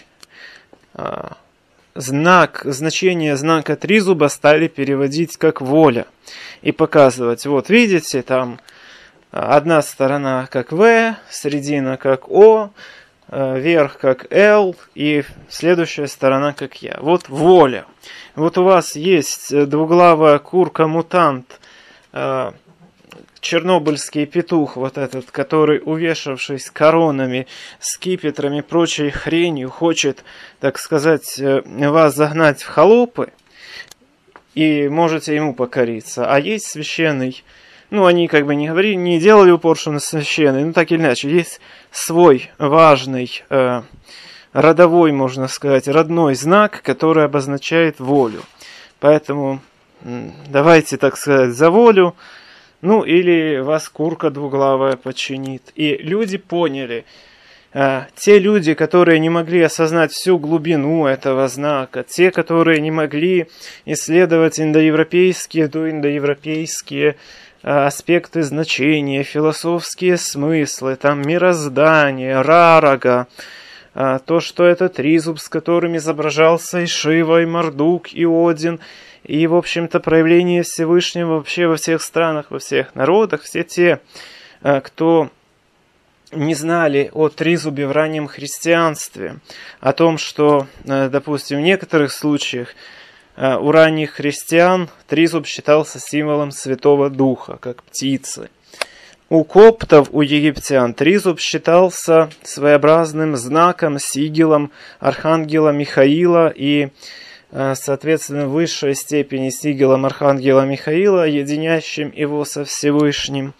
значение знака тризуба стали переводить как воля и показывать: вот видите, там одна сторона как В, середина как О, верх как Л и следующая сторона как Я. Вот воля. Вот у вас есть двуглавая курка-мутант, чернобыльский петух, вот этот, который, увешавшись коронами, скипетрами, прочей хренью, хочет, так сказать, вас загнать в холопы, и можете ему покориться. А есть священный, ну, они как бы не делали упор, что он священный, но так или иначе, есть свой важный, родовой, можно сказать, родной знак, который обозначает волю. Поэтому давайте, так сказать, за волю. Ну, или вас курка двуглавая подчинит. И люди поняли, те люди, которые не могли осознать всю глубину этого знака, те, которые не могли исследовать индоевропейские, доиндоевропейские аспекты значения, философские смыслы, там мироздание, рарага, то, что это тризуб, с которым изображался и Шива, и Мардук, и Один, и, в общем-то, проявление Всевышнего вообще во всех странах, во всех народах, все те, кто не знали о тризубе в раннем христианстве, о том, что, допустим, в некоторых случаях у ранних христиан тризуб считался символом Святого Духа, как птицы. У коптов, у египтян, тризуб считался своеобразным знаком, сигилом архангела Михаила и, соответственно, в высшей степени сигилом архангела Михаила, единящим его со Всевышним.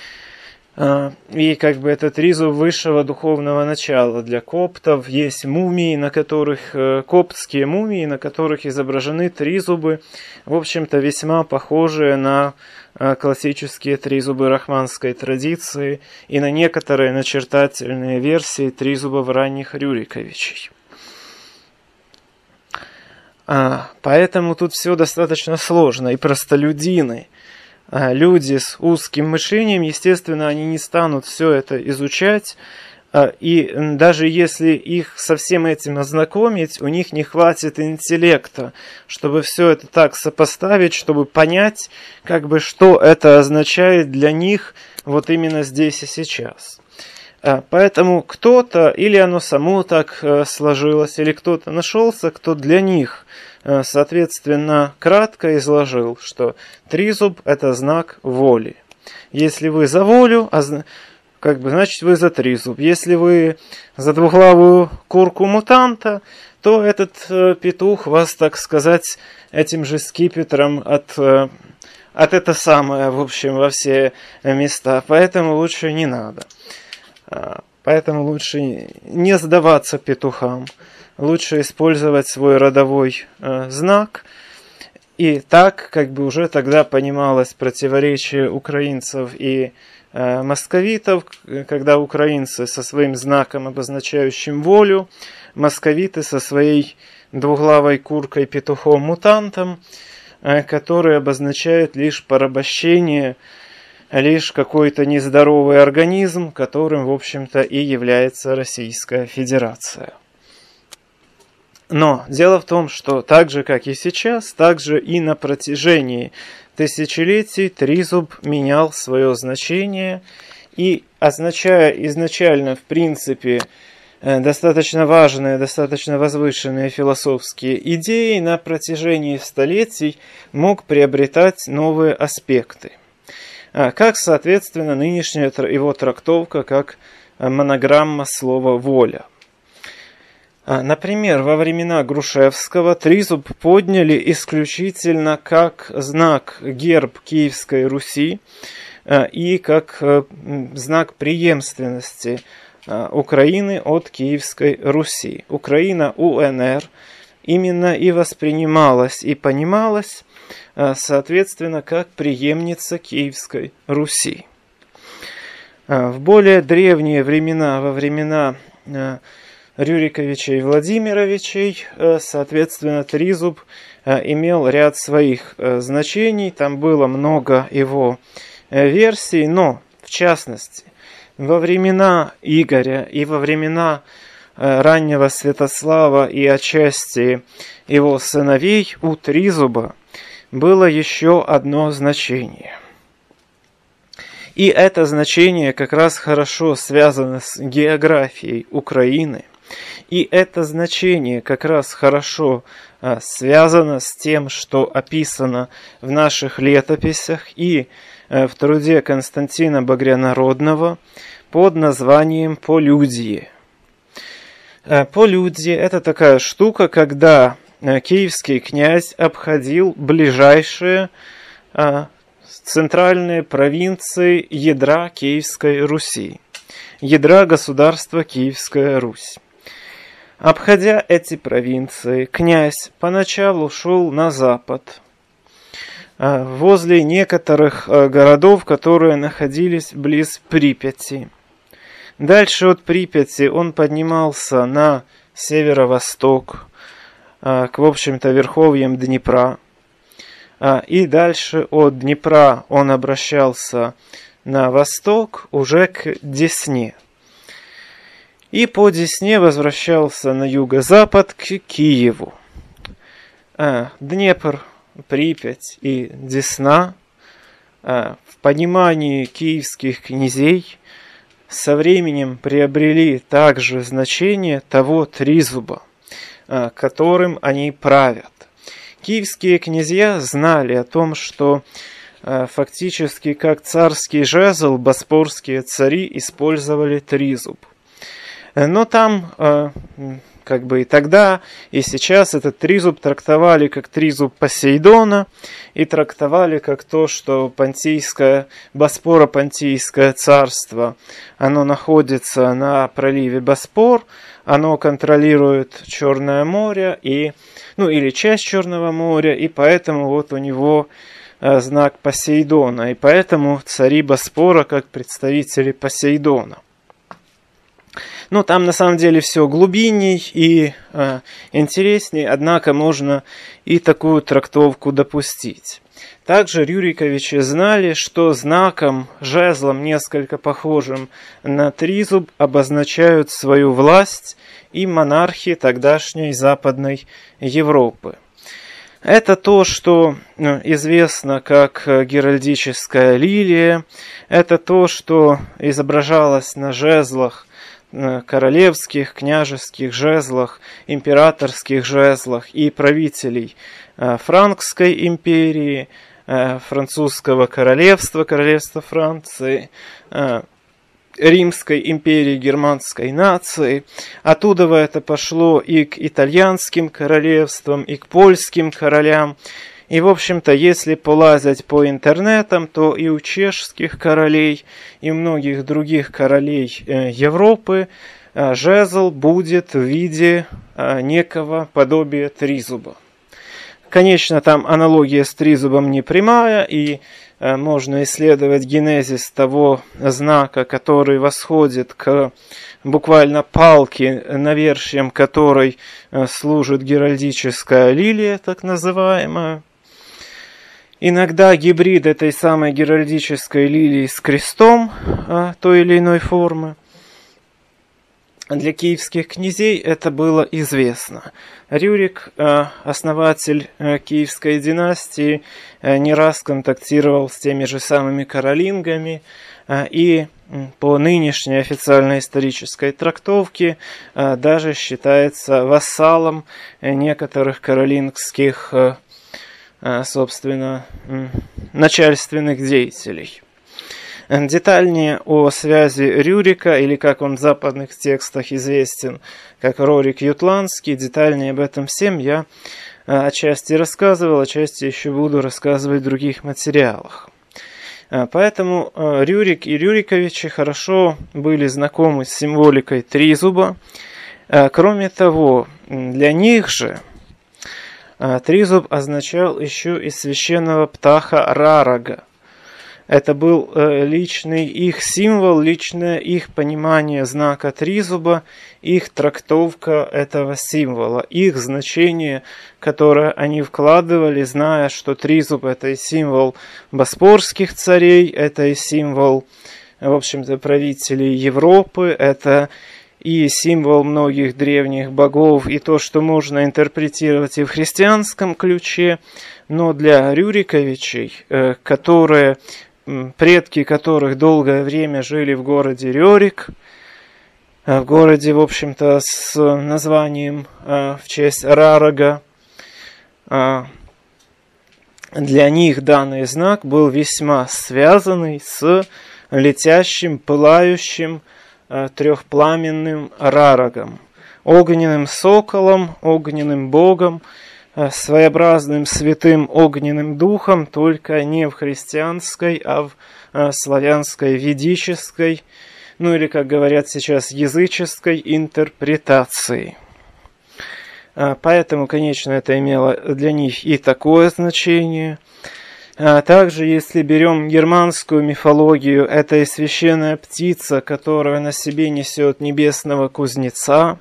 И как бы это тризуб высшего духовного начала. Для коптов есть мумии, на которых, коптские мумии, на которых изображены тризубы, в общем-то, весьма похожие на классические тризубы рахманской традиции и на некоторые начертательные версии тризубов ранних Рюриковичей. Поэтому тут все достаточно сложно, и простолюдины, люди с узким мышлением, естественно, они не станут все это изучать, и даже если их со всем этим ознакомить, у них не хватит интеллекта, чтобы все это так сопоставить, чтобы понять, как бы, что это означает для них вот именно здесь и сейчас. Поэтому кто-то, или оно само так сложилось, или кто-то нашелся, кто для них, соответственно, кратко изложил, что тризуб – это знак воли. Если вы за волю, как бы, значит, вы за тризуб. Если вы за двуглавую курку-мутанта, то этот петух вас, так сказать, этим же скипетром от это самое, в общем, во все места. Поэтому лучше не надо. Поэтому лучше не сдаваться петухам. Лучше использовать свой родовой знак. И так, как бы уже тогда понималось противоречие украинцев и московитов, когда украинцы со своим знаком, обозначающим волю, московиты со своей двуглавой куркой петухом-мутантом, который обозначает лишь порабощение, лишь какой-то нездоровый организм, которым, в общем-то, и является Российская Федерация. Но дело в том, что так же, как и сейчас, так же и на протяжении тысячелетий тризуб менял свое значение и, означая изначально, в принципе, достаточно важные, достаточно возвышенные философские идеи, на протяжении столетий мог приобретать новые аспекты. Как, соответственно, нынешняя его трактовка как монограмма слова «воля». Например, во времена Грушевского тризуб подняли исключительно как знак, герб Киевской Руси и как знак преемственности Украины от Киевской Руси. Украина УНР именно и воспринималась и понималась, соответственно, как преемница Киевской Руси. В более древние времена, во времена Рюриковичей и Владимировичей, соответственно, тризуб имел ряд своих значений, там было много его версий, но, в частности, во времена Игоря и во времена раннего Святослава и отчасти его сыновей у тризуба было еще одно значение. И это значение как раз хорошо связано с географией Украины. И это значение как раз хорошо связано с тем, что описано в наших летописях и в труде Константина Багрянародного под названием «Полюдье». Полюдье – это такая штука, когда киевский князь обходил ближайшие центральные провинции ядра Киевской Руси, ядра государства Киевская Русь. Обходя эти провинции, князь поначалу шел на запад, возле некоторых городов, которые находились близ Припяти. Дальше от Припяти он поднимался на северо-восток, к, в общем-то, верховьям Днепра. И дальше от Днепра он обращался на восток, уже к Десне. И по Десне возвращался на юго-запад к Киеву. Днепр, Припять и Десна в понимании киевских князей со временем приобрели также значение того тризуба, которым они правят. Киевские князья знали о том, что фактически как царский жезл боспорские цари использовали тризуб. Но там, как бы и тогда, и сейчас этот тризуб трактовали как тризуб Посейдона и трактовали как то, что Боспоро-Понтийское царство, оно находится на проливе Боспор, оно контролирует Черное море, или часть Черного моря, и поэтому вот у него знак Посейдона, и поэтому цари Боспора как представители Посейдона. Там на самом деле все глубинней и интересней, однако можно и такую трактовку допустить. Также Рюриковичи знали, что знаком, жезлом, несколько похожим на тризуб, обозначают свою власть и монархи тогдашней Западной Европы. Это то, что известно как геральдическая лилия, это то, что изображалось на жезлах, королевских, княжеских жезлах, императорских жезлах и правителей Франкской империи, французского королевства, королевства Франции, Римской империи, германской нации. Оттуда это пошло и к итальянским королевствам, и к польским королям. И, в общем-то, если полазать по интернетам, то и у чешских королей, и у многих других королей Европы жезл будет в виде некого подобия тризуба. Конечно, там аналогия с тризубом не прямая, и можно исследовать генезис того знака, который восходит к буквально палке, навершием которой служит геральдическая лилия, так называемая. Иногда гибрид этой самой геральдической лилии с крестом той или иной формы. Для киевских князей это было известно. Рюрик, основатель Киевской династии, не раз контактировал с теми же самыми каролингами и по нынешней официальной исторической трактовке даже считается вассалом некоторых каролингских, собственно, начальственных деятелей. Детальнее о связи Рюрика, или как он в западных текстах известен, как Рорик Ютландский, детальнее об этом всем я отчасти рассказывал, отчасти еще буду рассказывать в других материалах. Поэтому Рюрик и Рюриковичи хорошо были знакомы с символикой тризуба. Кроме того, для них же тризуб означал еще и священного птаха Рарага. Это был личный их символ, личное их понимание знака тризуба, их трактовка этого символа, их значение, которое они вкладывали, зная, что тризуб – это и символ боспорских царей, это и символ, в общем-то, правителей Европы, это и символ многих древних богов, и то, что можно интерпретировать и в христианском ключе, но для Рюриковичей, предки которых долгое время жили в городе Рерик, в городе, в общем-то, с названием в честь Рарага, для них данный знак был весьма связанный с летящим, пылающим, трехпламенным Рарагом, огненным соколом, огненным богом, своеобразным святым огненным духом, только не в христианской, а в славянской ведической, или, как говорят сейчас, языческой интерпретации. Поэтому, конечно, это имело для них и такое значение. Также, если берем германскую мифологию, это и священная птица, которая на себе несет небесного кузнеца.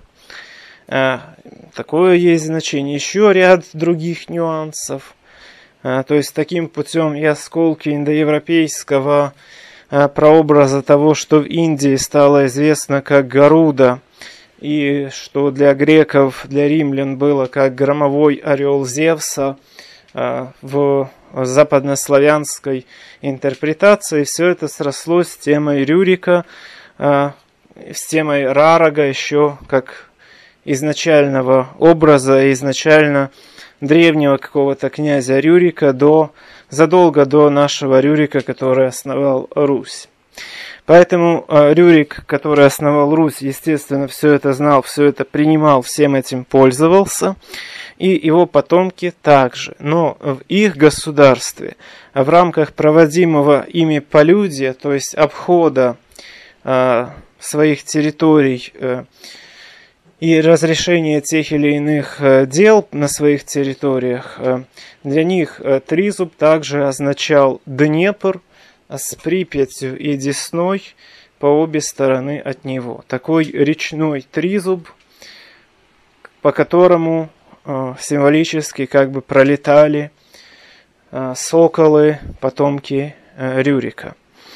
Такое есть значение. Еще ряд других нюансов. То есть таким путем и осколки индоевропейского прообраза того, что в Индии стало известно как Гаруда, и что для греков, для римлян было как громовой орел Зевса, в западнославянской интерпретации, все это срослось с темой Рюрика, с темой Рарага еще как изначального образа, изначально древнего какого-то князя Рюрика задолго до нашего Рюрика, который основал Русь. Поэтому Рюрик, который основал Русь, естественно, все это знал, все это принимал, всем этим пользовался, и его потомки также. Но в их государстве, в рамках проводимого ими полюдия, то есть обхода своих территорий и разрешения тех или иных дел на своих территориях, для них тризуб также означал Днепр с Припятью и Десной по обе стороны от него. Такой речной тризуб, по которому символически как бы пролетали соколы, потомки Рюрика.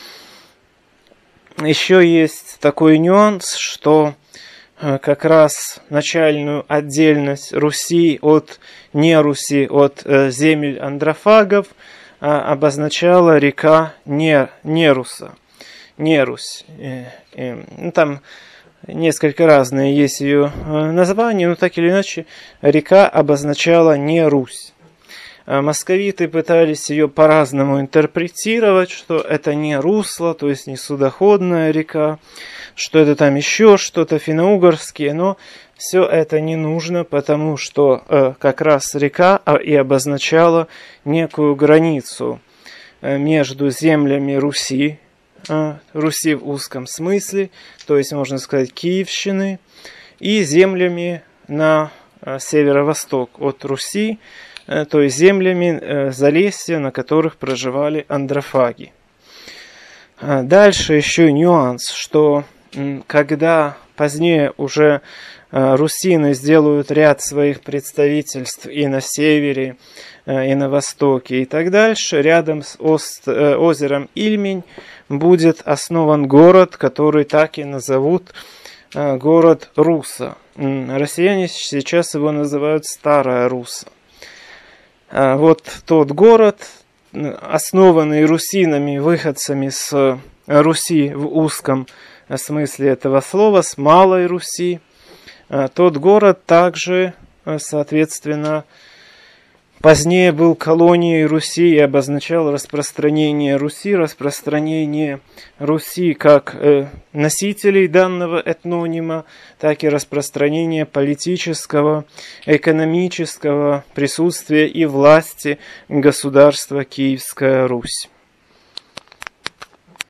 Еще есть такой нюанс, что как раз начальную отдельность Руси от неруси, от земель андрофагов обозначала река Неруса. Нерусь. Там несколько разные есть ее названия, но так или иначе река обозначала не Русь. Московиты пытались ее по-разному интерпретировать, что это не русло, то есть не судоходная река, что это там еще что-то финно-угорские, но все это не нужно, потому что как раз река и обозначала некую границу между землями Руси, Руси в узком смысле, то есть, можно сказать, Киевщины, и землями на северо-восток от Руси, то есть землями Залесья, на которых проживали андрофаги. Дальше еще нюанс, что когда позднее уже русины сделают ряд своих представительств и на севере, и на востоке, и так дальше, рядом с озером Ильмень будет основан город, который так и назовут город Руса. Россияне сейчас его называют Старая Руса. Вот тот город, основанный русинами, выходцами с Руси в узком смысле этого слова, с Малой Руси, тот город также, соответственно, позднее был колонией Руси и обозначал распространение Руси как носителей данного этнонима, так и распространение политического, экономического присутствия и власти государства Киевская Русь.